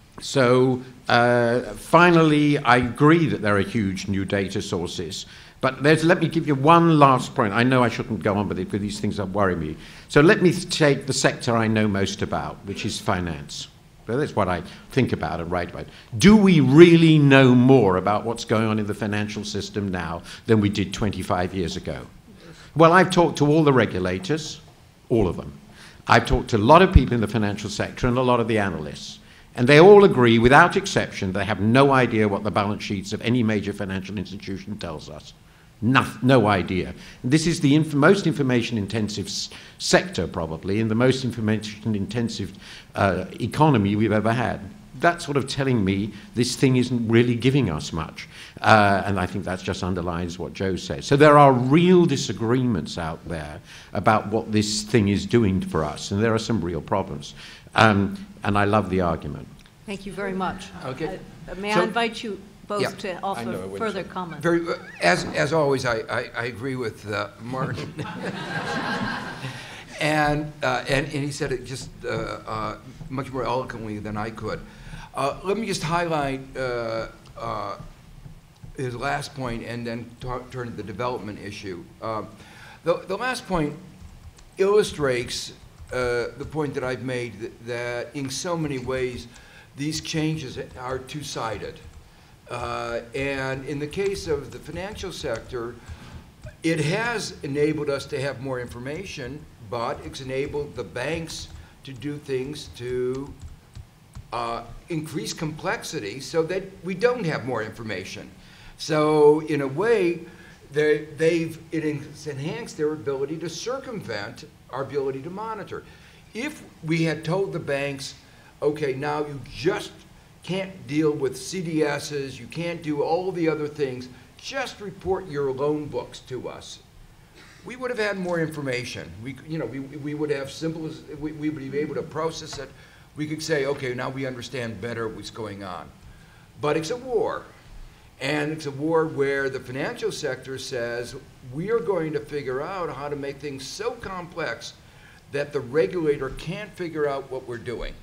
so uh, finally, I agree that there are huge new data sources. But there's, let me give you one last point. I know I shouldn't go on with it, but these things that worry me. So let me take the sector I know most about, which is finance. So that's what I think about and write about. Do we really know more about what's going on in the financial system now than we did twenty-five years ago? Well, I've talked to all the regulators, all of them. I've talked to a lot of people in the financial sector and a lot of the analysts. And they all agree, without exception, they have no idea what the balance sheets of any major financial institution tells us. No, no idea. This is the inf most information-intensive sector, probably, and the most information-intensive uh, economy we've ever had. That's sort of telling me this thing isn't really giving us much. Uh, and I think that just underlines what Joe says. So there are real disagreements out there about what this thing is doing for us, and there are some real problems. Um, and I love the argument. Thank you very much. Okay. Uh, may So- I invite you both Yeah. to offer further comment? Very, uh, as, as always, I, I, I agree with uh, Martin. and, uh, and, and he said it just uh, uh, much more eloquently than I could. Uh, let me just highlight uh, uh, his last point and then talk, turn to the development issue. Uh, the, the last point illustrates uh, the point that I've made, that, that in so many ways these changes are two-sided. Uh, and in the case of the financial sector, it has enabled us to have more information, but it's enabled the banks to do things to uh, increase complexity so that we don't have more information. So in a way, they, they've it has enhanced their ability to circumvent our ability to monitor. If we had told the banks, okay, now you just can't deal with C D Ss, you can't do all the other things, just report your loan books to us, we would have had more information. We, you know, we, we would have simple, we, we would be able to process it. We could say, okay, now we understand better what's going on. But it's a war. And it's a war where the financial sector says, we are going to figure out how to make things so complex that the regulator can't figure out what we're doing.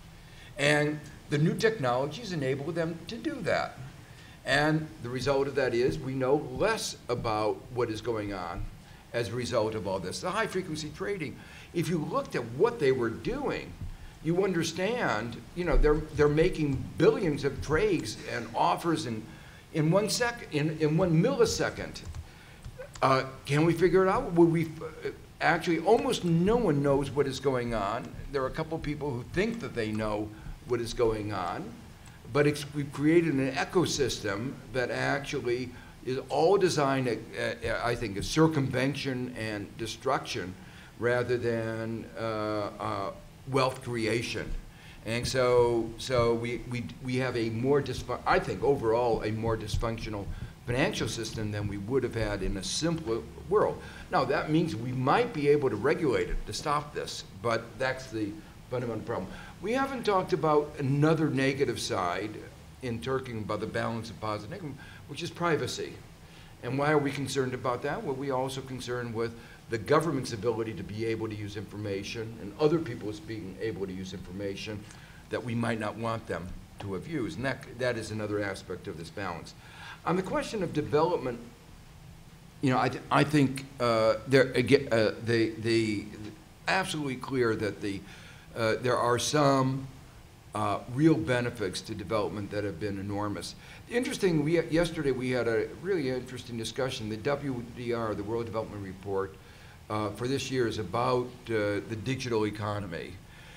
And the new technologies enable them to do that. And the result of that is we know less about what is going on as a result of all this. The high-frequency trading, if you looked at what they were doing, you understand, you know, they're, they're making billions of trades and offers in, in one second, in, in one millisecond. Uh, can we figure it out? Will we, uh, actually, almost no one knows what is going on. There are a couple people who think that they know what is going on, but it's, we've created an ecosystem that actually is all designed, at, uh, I think, as circumvention and destruction rather than uh, uh, wealth creation. And so, so we, we, we have a more, I think, overall, a more dysfunctional financial system than we would have had in a simpler world. Now, that means we might be able to regulate it to stop this, but that's the fundamental problem. We haven't talked about another negative side in talking about the balance of positive and negative, which is privacy. And why are we concerned about that? Well, we're also concerned with the government's ability to be able to use information and other people's being able to use information that we might not want them to have used. And that, that is another aspect of this balance. On the question of development, you know, I, th I think uh, there, again, uh, they, they absolutely clear that the, uh, there are some uh, real benefits to development that have been enormous. Interesting, we, yesterday we had a really interesting discussion. The W D R, the World Development Report, uh, for this year is about uh, the digital economy.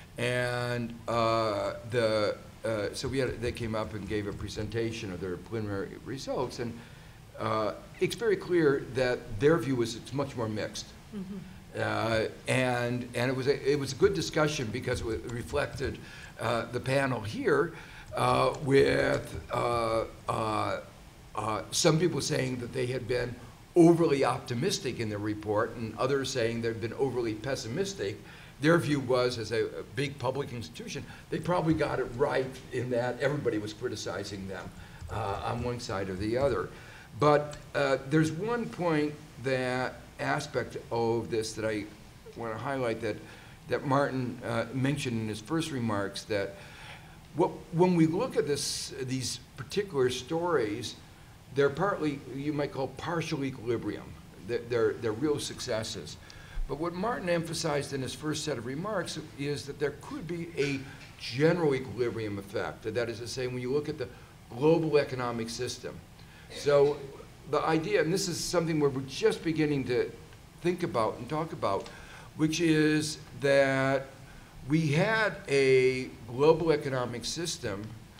And uh, the, uh, so we had, they came up and gave a presentation of their preliminary results, and uh, it's very clear that their view is it's much more mixed. Mm-hmm. uh, and and it was a, it was a good discussion because it reflected uh, the panel here uh, with uh, uh, uh, some people saying that they had been overly optimistic in their report, and others saying they'd been overly pessimistic. Their view was, as a, a big public institution, they probably got it right in that everybody was criticizing them uh, on one side or the other. But uh, there's one point, that aspect of this that I want to highlight that, that Martin uh, mentioned in his first remarks, that what, when we look at this, these particular stories, they're partly, you might call partial equilibrium. They're, they're, they're real successes. But what Martin emphasized in his first set of remarks is that there could be a general equilibrium effect. That is to say, when you look at the global economic system. So the idea, and this is something where we're just beginning to think about and talk about, which is that we had a global economic system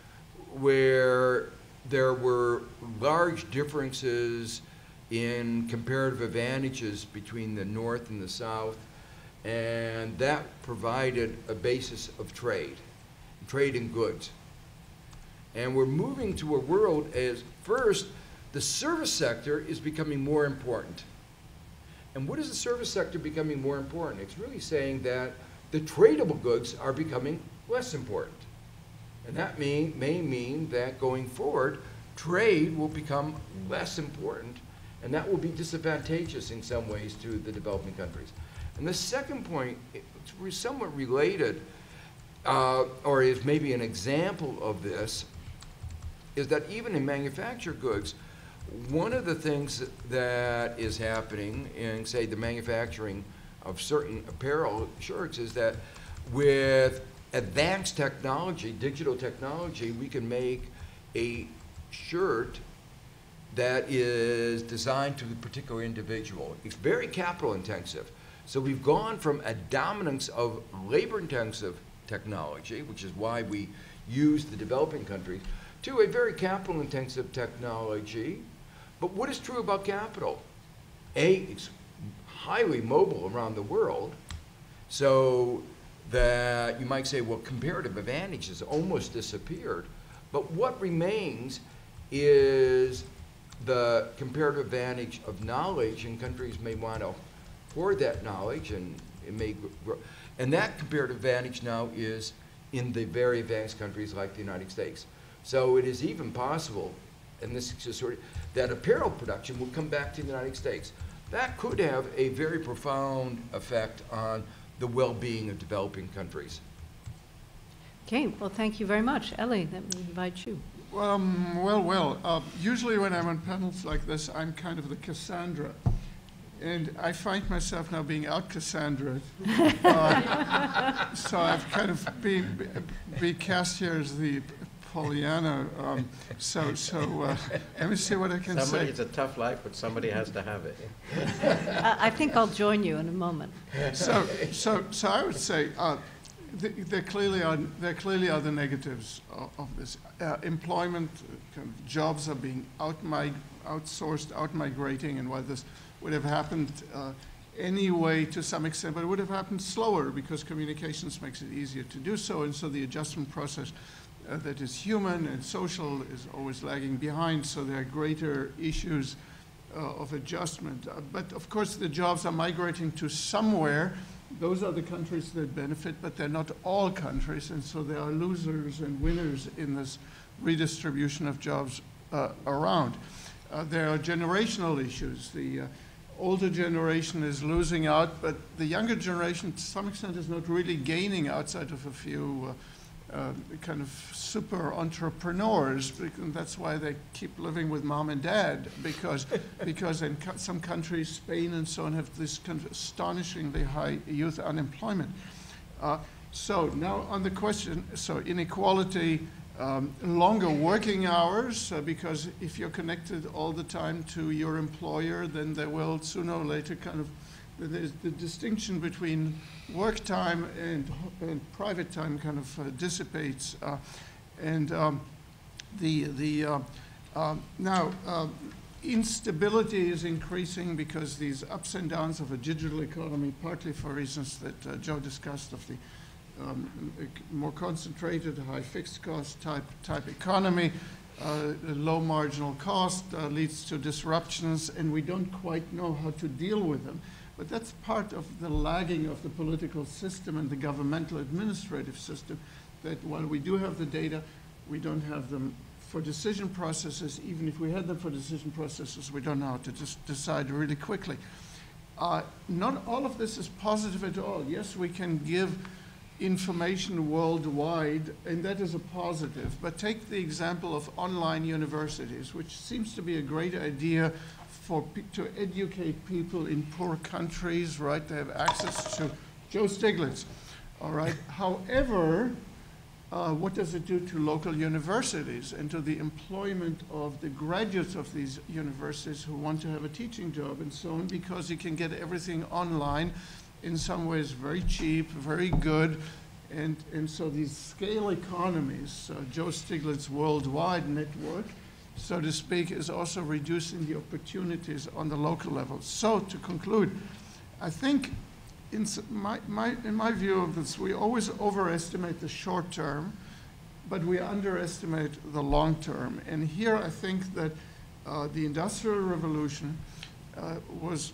where there were large differences in comparative advantages between the North and the South, and that provided a basis of trade, trade in goods. And we're moving to a world as, first, the service sector is becoming more important. And what is the service sector becoming more important? It's really saying that the tradable goods are becoming less important. And that may, may mean that going forward, trade will become less important, and that will be disadvantageous in some ways to the developing countries. And the second point, it's somewhat related, uh, or is maybe an example of this, is that even in manufactured goods, one of the things that is happening in, say, the manufacturing of certain apparel shirts is that with advanced technology, digital technology, we can make a shirt that is designed to a particular individual. It's very capital intensive. So we've gone from a dominance of labor intensive technology, which is why we use the developing countries, to a very capital intensive technology But what is true about capital? A, it's highly mobile around the world, so that you might say, well, comparative advantage has almost disappeared. But what remains is the comparative advantage of knowledge, and countries may want to hoard that knowledge, and it may grow. And that comparative advantage now is in the very advanced countries like the United States. So it is even possible, and this is just sort of, that apparel production will come back to the United States. That could have a very profound effect on the well-being of developing countries. Okay, well, thank you very much. Ellie, let me invite you. Um, well, well, uh, usually when I'm on panels like this, I'm kind of the Cassandra. And I find myself now being out-Cassandra'd. uh, so I've kind of been be cast here as the Pollyanna. Um, so so uh, let me see what I can somebody, say. It's a tough life, but somebody has to have it. I think I'll join you in a moment. So so so I would say uh, th there clearly are there clearly are the negatives of, of this. Uh, employment, kind of jobs are being out mig outsourced, out migrating, and while this would have happened uh, anyway to some extent, but it would have happened slower because communications makes it easier to do so, and so the adjustment process uh, that is human and social is always lagging behind, so there are greater issues uh, of adjustment. Uh, but of course the jobs are migrating to somewhere. Those are the countries that benefit, but they're not all countries, and so there are losers and winners in this redistribution of jobs uh, around. Uh, there are generational issues. The uh, older generation is losing out, but the younger generation, to some extent, is not really gaining outside of a few uh, uh, kind of super entrepreneurs. And that's why they keep living with mom and dad, because, because in co some countries, Spain and so on, have this kind of astonishingly high youth unemployment. Uh, so now on the question, so inequality, Um, longer working hours, uh, because if you're connected all the time to your employer, then they will sooner or later kind of, the, the distinction between work time and, and private time kind of uh, dissipates. Uh, and um, the, the, uh, uh, now, uh, instability is increasing because these ups and downs of a digital economy, partly for reasons that uh, Joe discussed, of the Um, more concentrated, high fixed cost type type economy, uh, low marginal cost uh, leads to disruptions, and we don't quite know how to deal with them. But that's part of the lagging of the political system and the governmental administrative system, that while we do have the data, we don't have them for decision processes. Even if we had them for decision processes, we don't know how to just decide really quickly. Uh, not all of this is positive at all. Yes, we can give information worldwide, and that is a positive. But take the example of online universities, which seems to be a great idea for pe to educate people in poor countries, right? They have access to Joe Stiglitz, all right? However, uh, what does it do to local universities and to the employment of the graduates of these universities who want to have a teaching job and so on, because you can get everything online, in some ways very cheap, very good, and, and so these scale economies, uh, Joe Stiglitz worldwide network, so to speak, is also reducing the opportunities on the local level. So to conclude, I think in my, my, in my view of this, we always overestimate the short term, but we underestimate the long term. And here I think that uh, the Industrial Revolution uh, was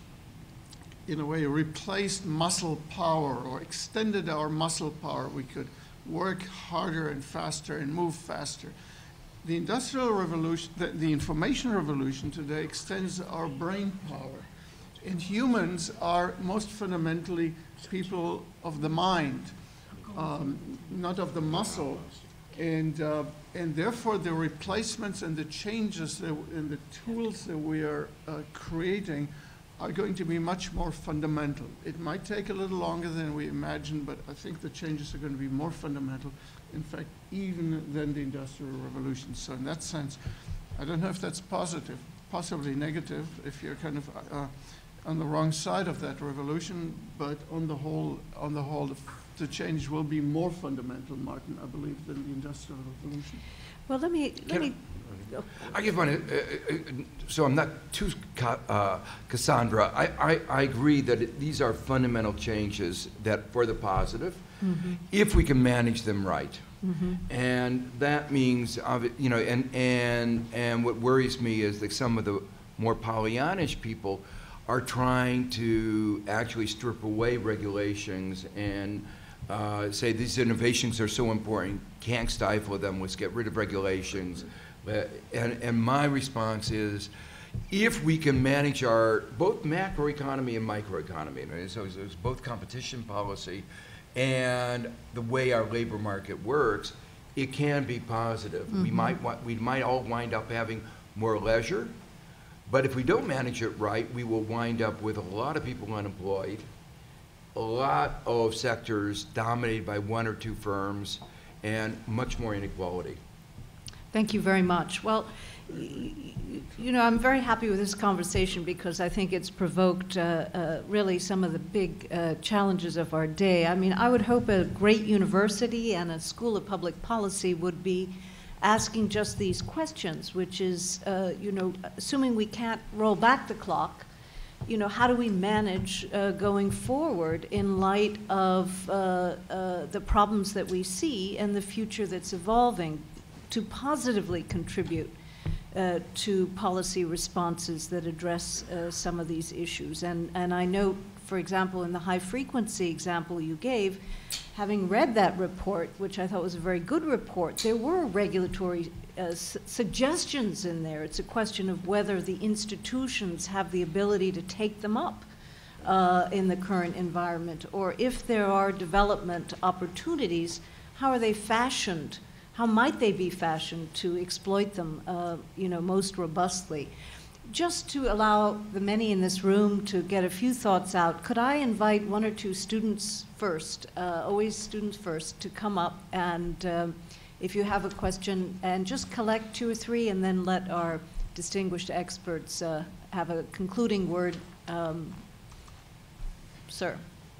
in a way replaced muscle power or extended our muscle power. We could work harder and faster and move faster. The Industrial Revolution, the, the Information Revolution today extends our brain power. And humans are most fundamentally people of the mind, um, not of the muscle. And, uh, and therefore the replacements and the changes that, and the tools that we are uh, creating are going to be much more fundamental. It might take a little longer than we imagine, but I think the changes are going to be more fundamental, in fact, even than the Industrial Revolution. So in that sense, I don't know if that's positive, possibly negative, if you're kind of uh, on the wrong side of that revolution, but on the whole, on the whole, the change will be more fundamental, Martin, I believe, than the Industrial Revolution. Well, let me, let me, I just want to, uh, uh, so I'm not too uh, Cassandra, I, I, I agree that it, these are fundamental changes that for the positive, mm-hmm. if we can manage them right. Mm-hmm. And that means, you know, and, and, and what worries me is that some of the more Pollyannish people are trying to actually strip away regulations and uh, say these innovations are so important, can't stifle them, let's get rid of regulations. Uh, and, and my response is, if we can manage our both macroeconomy and microeconomy, right? So it's both competition policy and the way our labor market works, it can be positive. Mm-hmm. We might wa- we might all wind up having more leisure, but if we don't manage it right, we will wind up with a lot of people unemployed, a lot of sectors dominated by one or two firms, and much more inequality. Thank you very much. Well, you know, I'm very happy with this conversation because I think it's provoked uh, uh, really some of the big uh, challenges of our day. I mean, I would hope a great university and a school of public policy would be asking just these questions, which is, uh, you know, assuming we can't roll back the clock, you know, how do we manage uh, going forward in light of uh, uh, the problems that we see and the future that's evolving, to positively contribute uh, to policy responses that address uh, some of these issues. And, and I note, for example, in the high frequency example you gave, having read that report, which I thought was a very good report, there were regulatory uh, su- suggestions in there. It's a question of whether the institutions have the ability to take them up uh, in the current environment, or if there are development opportunities, how are they fashioned? How might they be fashioned to exploit them, uh, you know, most robustly? Just to allow the many in this room to get a few thoughts out, could I invite one or two students first, uh, always students first, to come up and, um, if you have a question, and just collect two or three, and then let our distinguished experts uh, have a concluding word. Um, sir.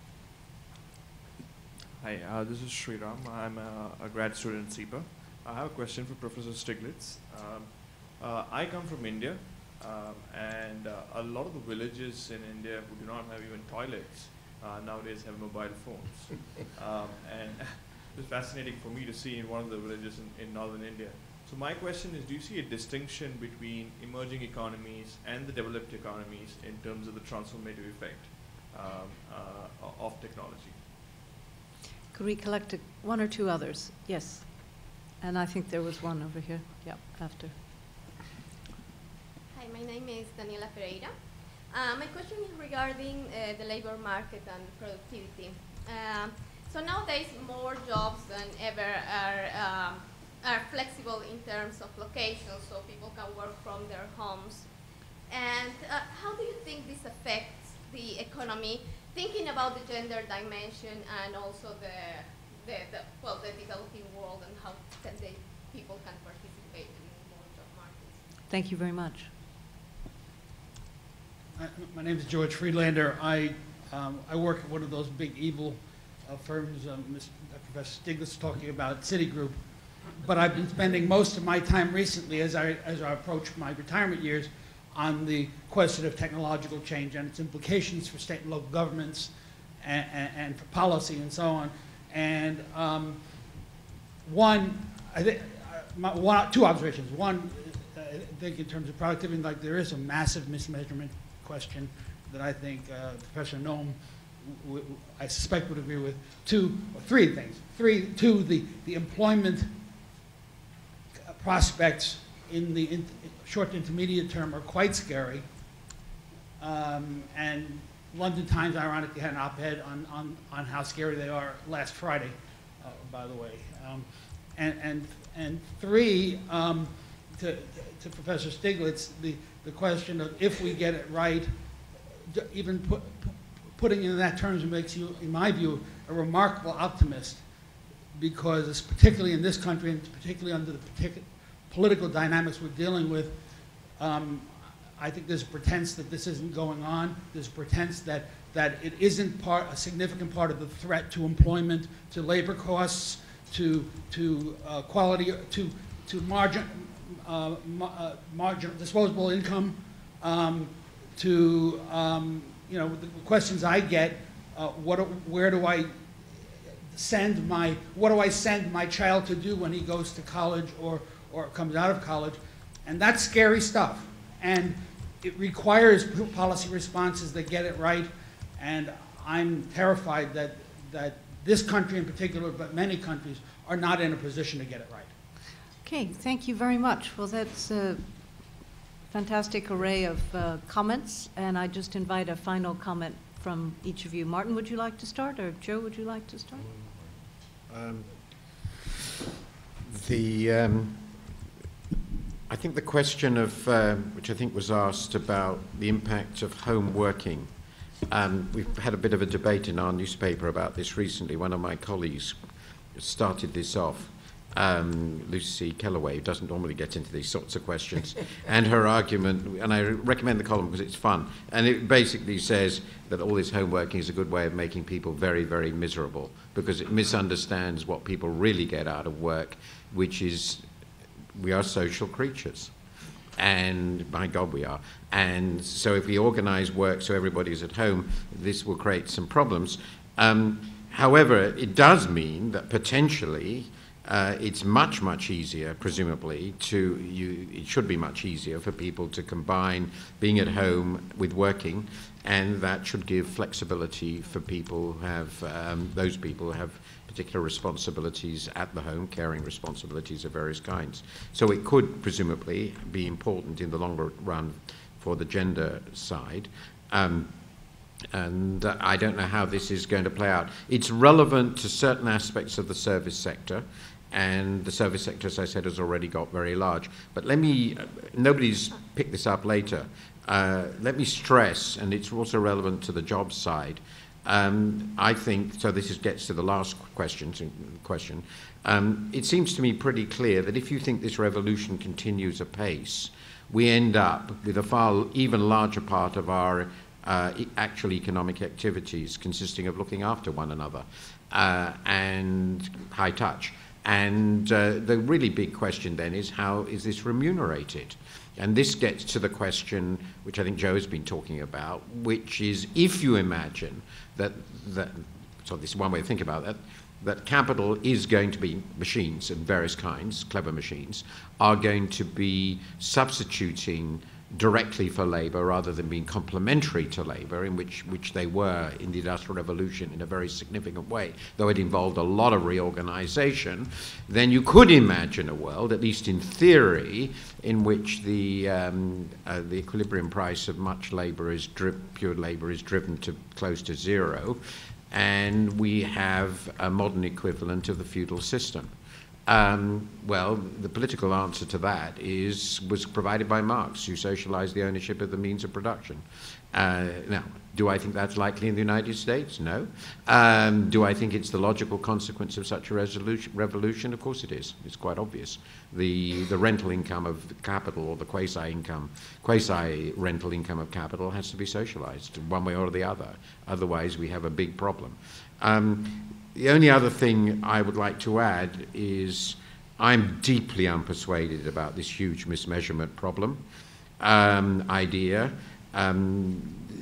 Hi, uh, this is Sriram. I'm a, a grad student at SIPA. I have a question for Professor Stiglitz. Um, uh, I come from India, um, and uh, a lot of the villages in India who do not have even toilets uh, nowadays have mobile phones. um, and it's fascinating for me to see in one of the villages in, in northern India. So my question is, do you see a distinction between emerging economies and the developed economies in terms of the transformative effect um, uh, of technology? Could we collect a, one or two others? Yes. And I think there was one over here. Yeah, after. Hi, my name is Daniela Pereira. Uh, my question is regarding uh, the labor market and productivity. Um, so nowadays, more jobs than ever are, um, are flexible in terms of location, so people can work from their homes. And uh, how do you think this affects the economy? Thinking about the gender dimension and also the, the, the well, the developing world, and how can they, people can participate in more job markets. Thank you very much. I, my name is George Friedlander. I um, I work at one of those big evil uh, firms, um, Mister Professor Stiglitz talking about, Citigroup. But I've been spending most of my time recently, as I as I approach my retirement years, on the question of technological change and its implications for state and local governments and, and, and for policy and so on. And um, one, I think, uh, my, one, two observations. One, uh, I think in terms of productivity, like there is a massive mismeasurement question that I think uh, Professor Noam, w w I suspect, would agree with. Two, or three things. Three, two, the, the employment prospects in the in, short to intermediate term are quite scary. Um, and London Times, ironically, had an op-ed on, on, on how scary they are last Friday, uh, by the way. Um, and, and, and three, um, to, to Professor Stiglitz, the, the question of if we get it right, even put, putting it in that terms makes you, in my view, a remarkable optimist, because it's particularly in this country, and particularly under the particular political dynamics we're dealing with, um, I think there's a pretense that this isn't going on. There's a pretense that, that it isn't part, a significant part of the threat to employment, to labor costs, to, to uh, quality, to, to margin, uh, uh, marginal disposable income, um, to um, you know, the questions I get, uh, what, where do I send my, what do I send my child to do when he goes to college or, or comes out of college? And that's scary stuff. And it requires policy responses that get it right. And I'm terrified that, that this country in particular, but many countries, are not in a position to get it right. Okay, thank you very much. Well, that's a fantastic array of uh, comments, and I just invite a final comment from each of you. Martin, would you like to start, or Joe, would you like to start? Um, the, um, I think the question of, uh, which I think was asked about the impact of home working. Um, we've had a bit of a debate in our newspaper about this recently. One of my colleagues started this off, um, Lucy Kellaway, who doesn't normally get into these sorts of questions, and her argument, and I recommend the column because it's fun, and it basically says that all this home working is a good way of making people very, very miserable, because it misunderstands what people really get out of work, which is we are social creatures. And by God we are. And so if we organize work so everybody's at home, this will create some problems. Um, however, it does mean that potentially uh, it's much, much easier, presumably, to, you, it should be much easier for people to combine being at home with working, and that should give flexibility for people who have, um, those people who have particular responsibilities at the home, caring responsibilities of various kinds. So it could presumably be important in the longer run for the gender side. Um, and uh, I don't know how this is going to play out. It's relevant to certain aspects of the service sector, and the service sector, as I said, has already got very large. But let me, uh, nobody's picked this up later, uh, let me stress, and it's also relevant to the jobs side, Um, I think, so this is, gets to the last question, question. Um, it seems to me pretty clear that if you think this revolution continues apace, we end up with a far even larger part of our uh, e actual economic activities consisting of looking after one another uh, and high touch. And uh, the really big question then is, how is this remunerated? And this gets to the question, which I think Joe has been talking about, which is, if you imagine that, that so this is one way to think about that, that capital is going to be machines of various kinds, clever machines, are going to be substituting directly for labor rather than being complementary to labor, in which, which they were in the Industrial Revolution in a very significant way, though it involved a lot of reorganization, then you could imagine a world, at least in theory, in which the, um, uh, the equilibrium price of much labor is dri pure labor is driven to close to zero, and we have a modern equivalent of the feudal system. Um, well, the political answer to that is was provided by Marx, who socialized the ownership of the means of production. Uh, now, do I think that's likely in the United States? No. Um, do I think it's the logical consequence of such a revolution? Of course it is. It's quite obvious. The, the rental income of capital, or the quasi-income, quasi-rental income of capital has to be socialized one way or the other. Otherwise, we have a big problem. Um, The only other thing I would like to add is I'm deeply unpersuaded about this huge mismeasurement problem um, idea. Um,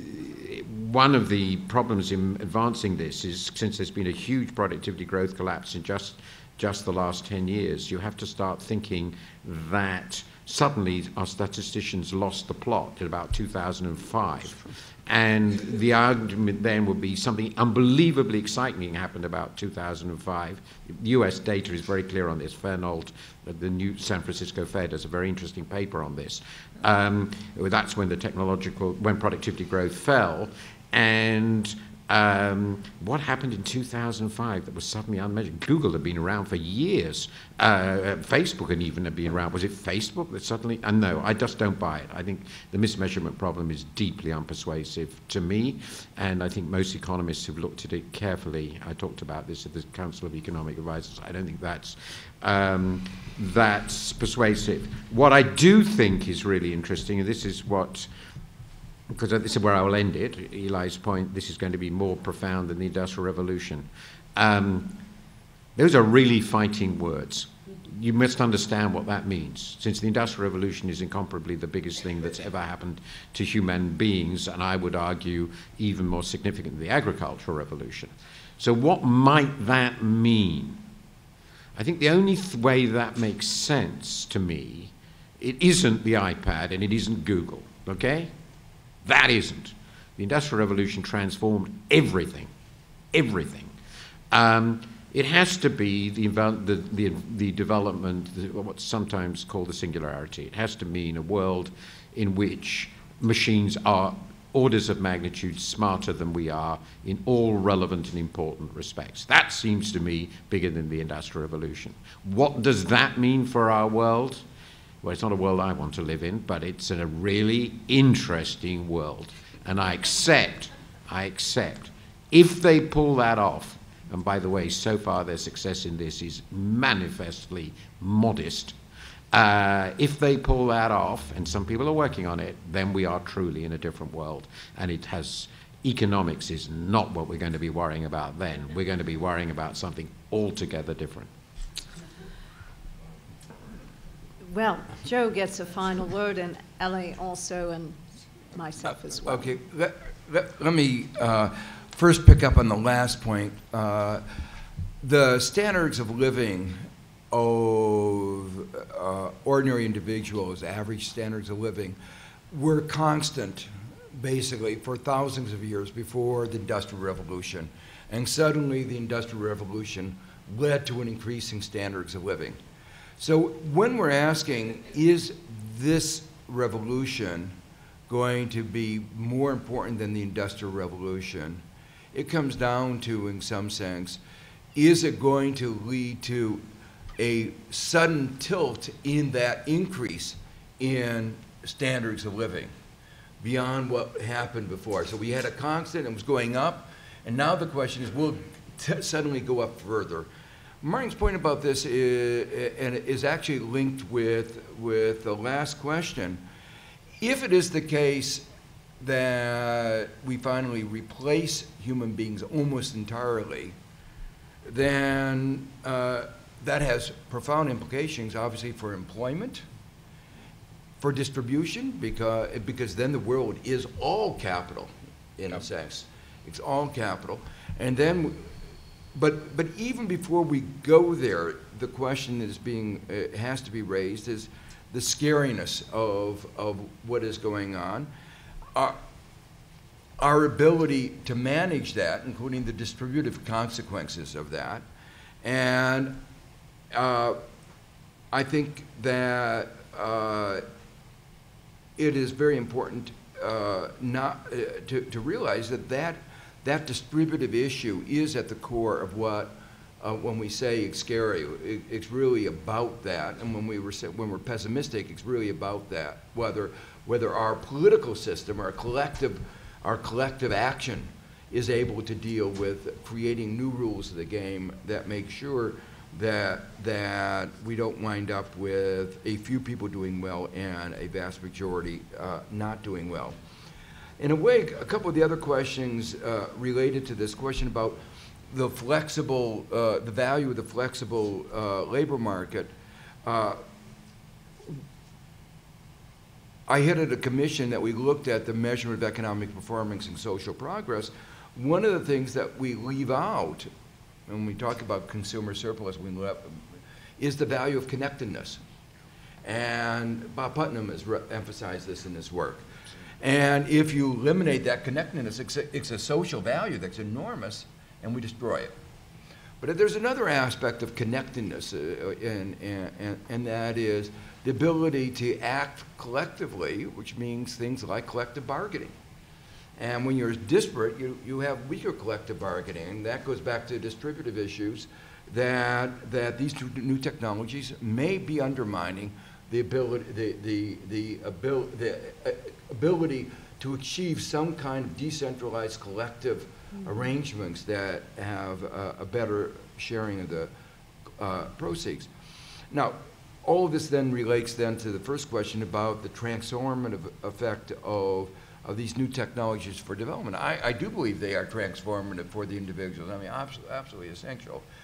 one of the problems in advancing this is, since there's been a huge productivity growth collapse in just, just the last ten years, you have to start thinking that suddenly our statisticians lost the plot in about two thousand five. And the argument then would be something unbelievably exciting happened about two thousand five. The U S data is very clear on this. Fernald, the new San Francisco Fed, has a very interesting paper on this. Um, that's when the technological, when productivity growth fell. And um, what happened in two thousand five that was suddenly unmeasured? Google had been around for years. Uh, Facebook had even been around. Was it Facebook that suddenly? And uh, no, I just don't buy it. I think the mismeasurement problem is deeply unpersuasive to me, and I think most economists who've looked at it carefully, I talked about this at the Council of Economic Advisors, I don't think that's, um, that's persuasive. What I do think is really interesting, and this is what, because this is where I will end it, Eli's point, this is going to be more profound than the Industrial Revolution. Um, those are really fighting words. you must understand what that means. Since the Industrial Revolution is incomparably the biggest thing that's ever happened to human beings, and I would argue even more significant than the Agricultural Revolution. So what might that mean? I think the only th- way that makes sense to me, it isn't the iPad and it isn't Google, okay? That isn't. The Industrial Revolution transformed everything, everything. Um, it has to be the, the, the, the development, the, what's sometimes called the singularity. It has to mean a world in which machines are orders of magnitude smarter than we are in all relevant and important respects. That seems to me bigger than the Industrial Revolution. What does that mean for our world? Well, it's not a world I want to live in, but it's a really interesting world. And I accept, I accept, if they pull that off, and by the way, so far their success in this is manifestly modest, Uh, if they pull that off, and some people are working on it, then we are truly in a different world. And it has, economics is not what we're going to be worrying about then. We're going to be worrying about something altogether different. Well, Joe gets a final word, and Ellie also, and myself as well. Okay, let, let, let me uh, first pick up on the last point. Uh, the standards of living of uh, ordinary individuals, average standards of living, were constant, basically, for thousands of years before the Industrial Revolution. And suddenly, the Industrial Revolution led to an increase in standards of living. So when we're asking, is this revolution going to be more important than the Industrial Revolution, it comes down to, in some sense, is it going to lead to a sudden tilt in that increase in standards of living beyond what happened before? So we had a constant, it was going up, and now the question is, will it suddenly go up further? Martin's point about this is, and is actually linked with, with the last question. If it is the case that we finally replace human beings almost entirely, then uh, that has profound implications, obviously, for employment, for distribution, because, because then the world is all capital, in a sense. It's all capital. And then, but, but even before we go there, the question that is being, uh, has to be raised is the scariness of, of what is going on. Our, our ability to manage that, including the distributive consequences of that. And Uh, I think that uh, it is very important uh, not uh, to, to realize that, that that distributive issue is at the core of what, uh, when we say it's scary, it, it's really about that. And when we were when we're pessimistic, it's really about that. Whether whether our political system, our collective, our collective action, is able to deal with creating new rules of the game that make sure that that we don't wind up with a few people doing well and a vast majority uh, not doing well. In a way, a couple of the other questions uh, related to this question about the flexible, uh, the value of the flexible uh, labor market. Uh, I headed a commission that we looked at the measurement of economic performance and social progress. One of the things that we leave out when we talk about consumer surplus, we left, is the value of connectedness. And Bob Putnam has emphasized this in his work. And if you eliminate that connectedness, it's a, it's a social value that's enormous, and we destroy it. But there's another aspect of connectedness, uh, and, and, and that is the ability to act collectively, which means things like collective bargaining. And when you're disparate, you, you have weaker collective bargaining. And that goes back to distributive issues that, that these two new technologies may be undermining the ability, the, the, the, abil the uh, ability to achieve some kind of decentralized collective mm-hmm. arrangements that have uh, a better sharing of the uh, proceeds. Now, all of this then relates then to the first question about the transformative effect of of these new technologies for development. I, I do believe they are transformative for the individuals. I mean, absolutely, absolutely essential.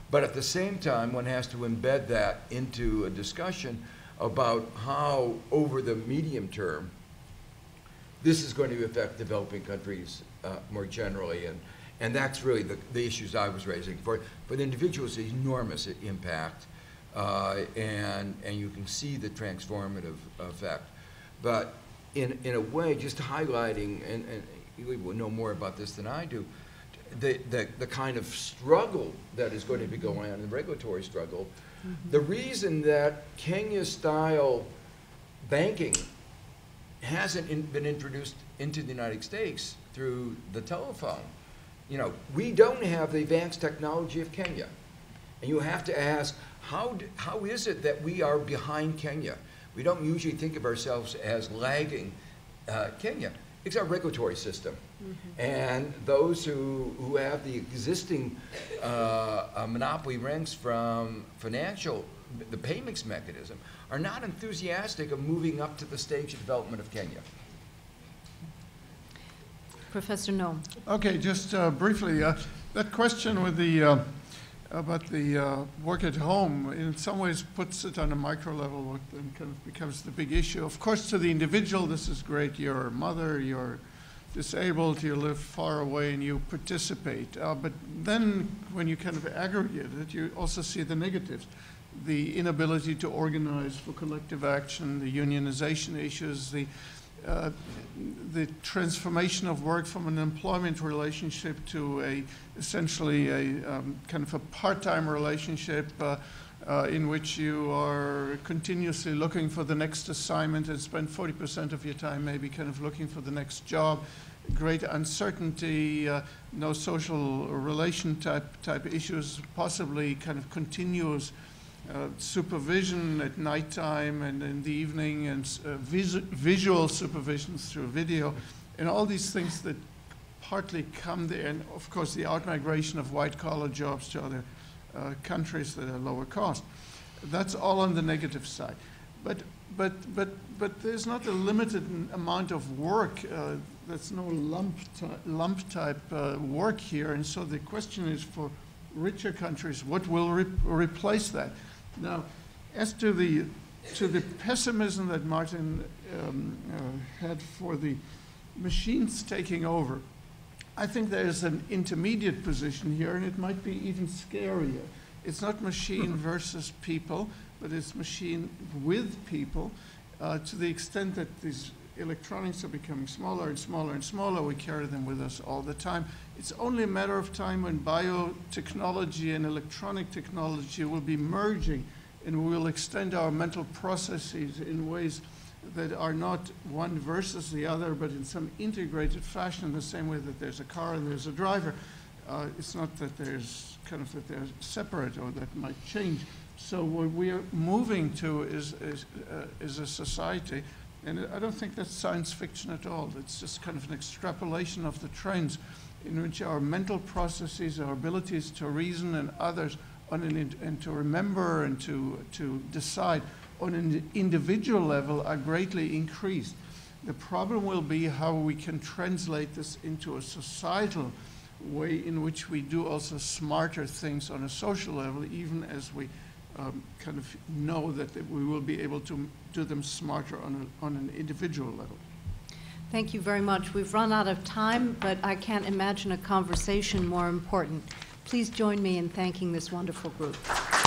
But at the same time, one has to embed that into a discussion about how, over the medium term, this is going to affect developing countries uh, more generally. And, and that's really the, the issues I was raising. For, for the individuals, it's enormous impact, uh, and, and you can see the transformative effect. But in, in a way, just highlighting, and, and you will know more about this than I do, the, the, the kind of struggle that is going to be going on, the regulatory struggle. Mm-hmm. The reason that Kenya-style banking hasn't in, been introduced into the United States through the telephone. You know, we don't have the advanced technology of Kenya. And you have to ask, how, do, how is it that we are behind Kenya? We don't usually think of ourselves as lagging uh, Kenya. It's our regulatory system. Mm-hmm. And those who, who have the existing uh, uh, monopoly rents from financial, the payments mechanism, are not enthusiastic of moving up to the stage of development of Kenya. Professor Noam. Okay, just uh, briefly, uh, that question with the uh, about the uh, work at home in some ways puts it on a micro level, what then kind of becomes the big issue. Of course, to the individual, this is great. You're a mother, you're disabled, you live far away, and you participate. Uh, but then when you kind of aggregate it, you also see the negatives. The inability to organize for collective action, the unionization issues, the Uh, the transformation of work from an employment relationship to a essentially a um, kind of a part-time relationship uh, uh, in which you are continuously looking for the next assignment and spend forty percent of your time maybe kind of looking for the next job. Great uncertainty, uh, no social relation type type issues, possibly kind of continuous Uh, supervision at nighttime and in the evening, and uh, vis visual supervisions through video, and all these things that partly come there, and of course the outmigration of white-collar jobs to other uh, countries that are lower cost. That's all on the negative side. But, but, but, but there's not a limited amount of work. Uh, there's no lump, lump type uh, work here, and so the question is for richer countries, what will re replace that? Now, as to the to the pessimism that Martin um, uh, had for the machines taking over, I think there is an intermediate position here, and it might be even scarier. It's not machine versus people, but it's machine with people, uh, to the extent that these electronics are becoming smaller and smaller and smaller. We carry them with us all the time. It's only a matter of time when biotechnology and electronic technology will be merging, and we will extend our mental processes in ways that are not one versus the other, but in some integrated fashion, in the same way that there's a car and there's a driver. Uh, it's not that there's kind of that they're separate or that might change. So what we are moving to is, is, uh, is a society. And I don't think that's science fiction at all. It's just kind of an extrapolation of the trends in which our mental processes, our abilities to reason and others, on an, and to remember and to, to decide on an individual level are greatly increased. The problem will be how we can translate this into a societal way in which we do also smarter things on a social level, even as we Um, kind of know that we will be able to do them smarter on, a, on an individual level. Thank you very much. We've run out of time, but I can't imagine a conversation more important. Please join me in thanking this wonderful group.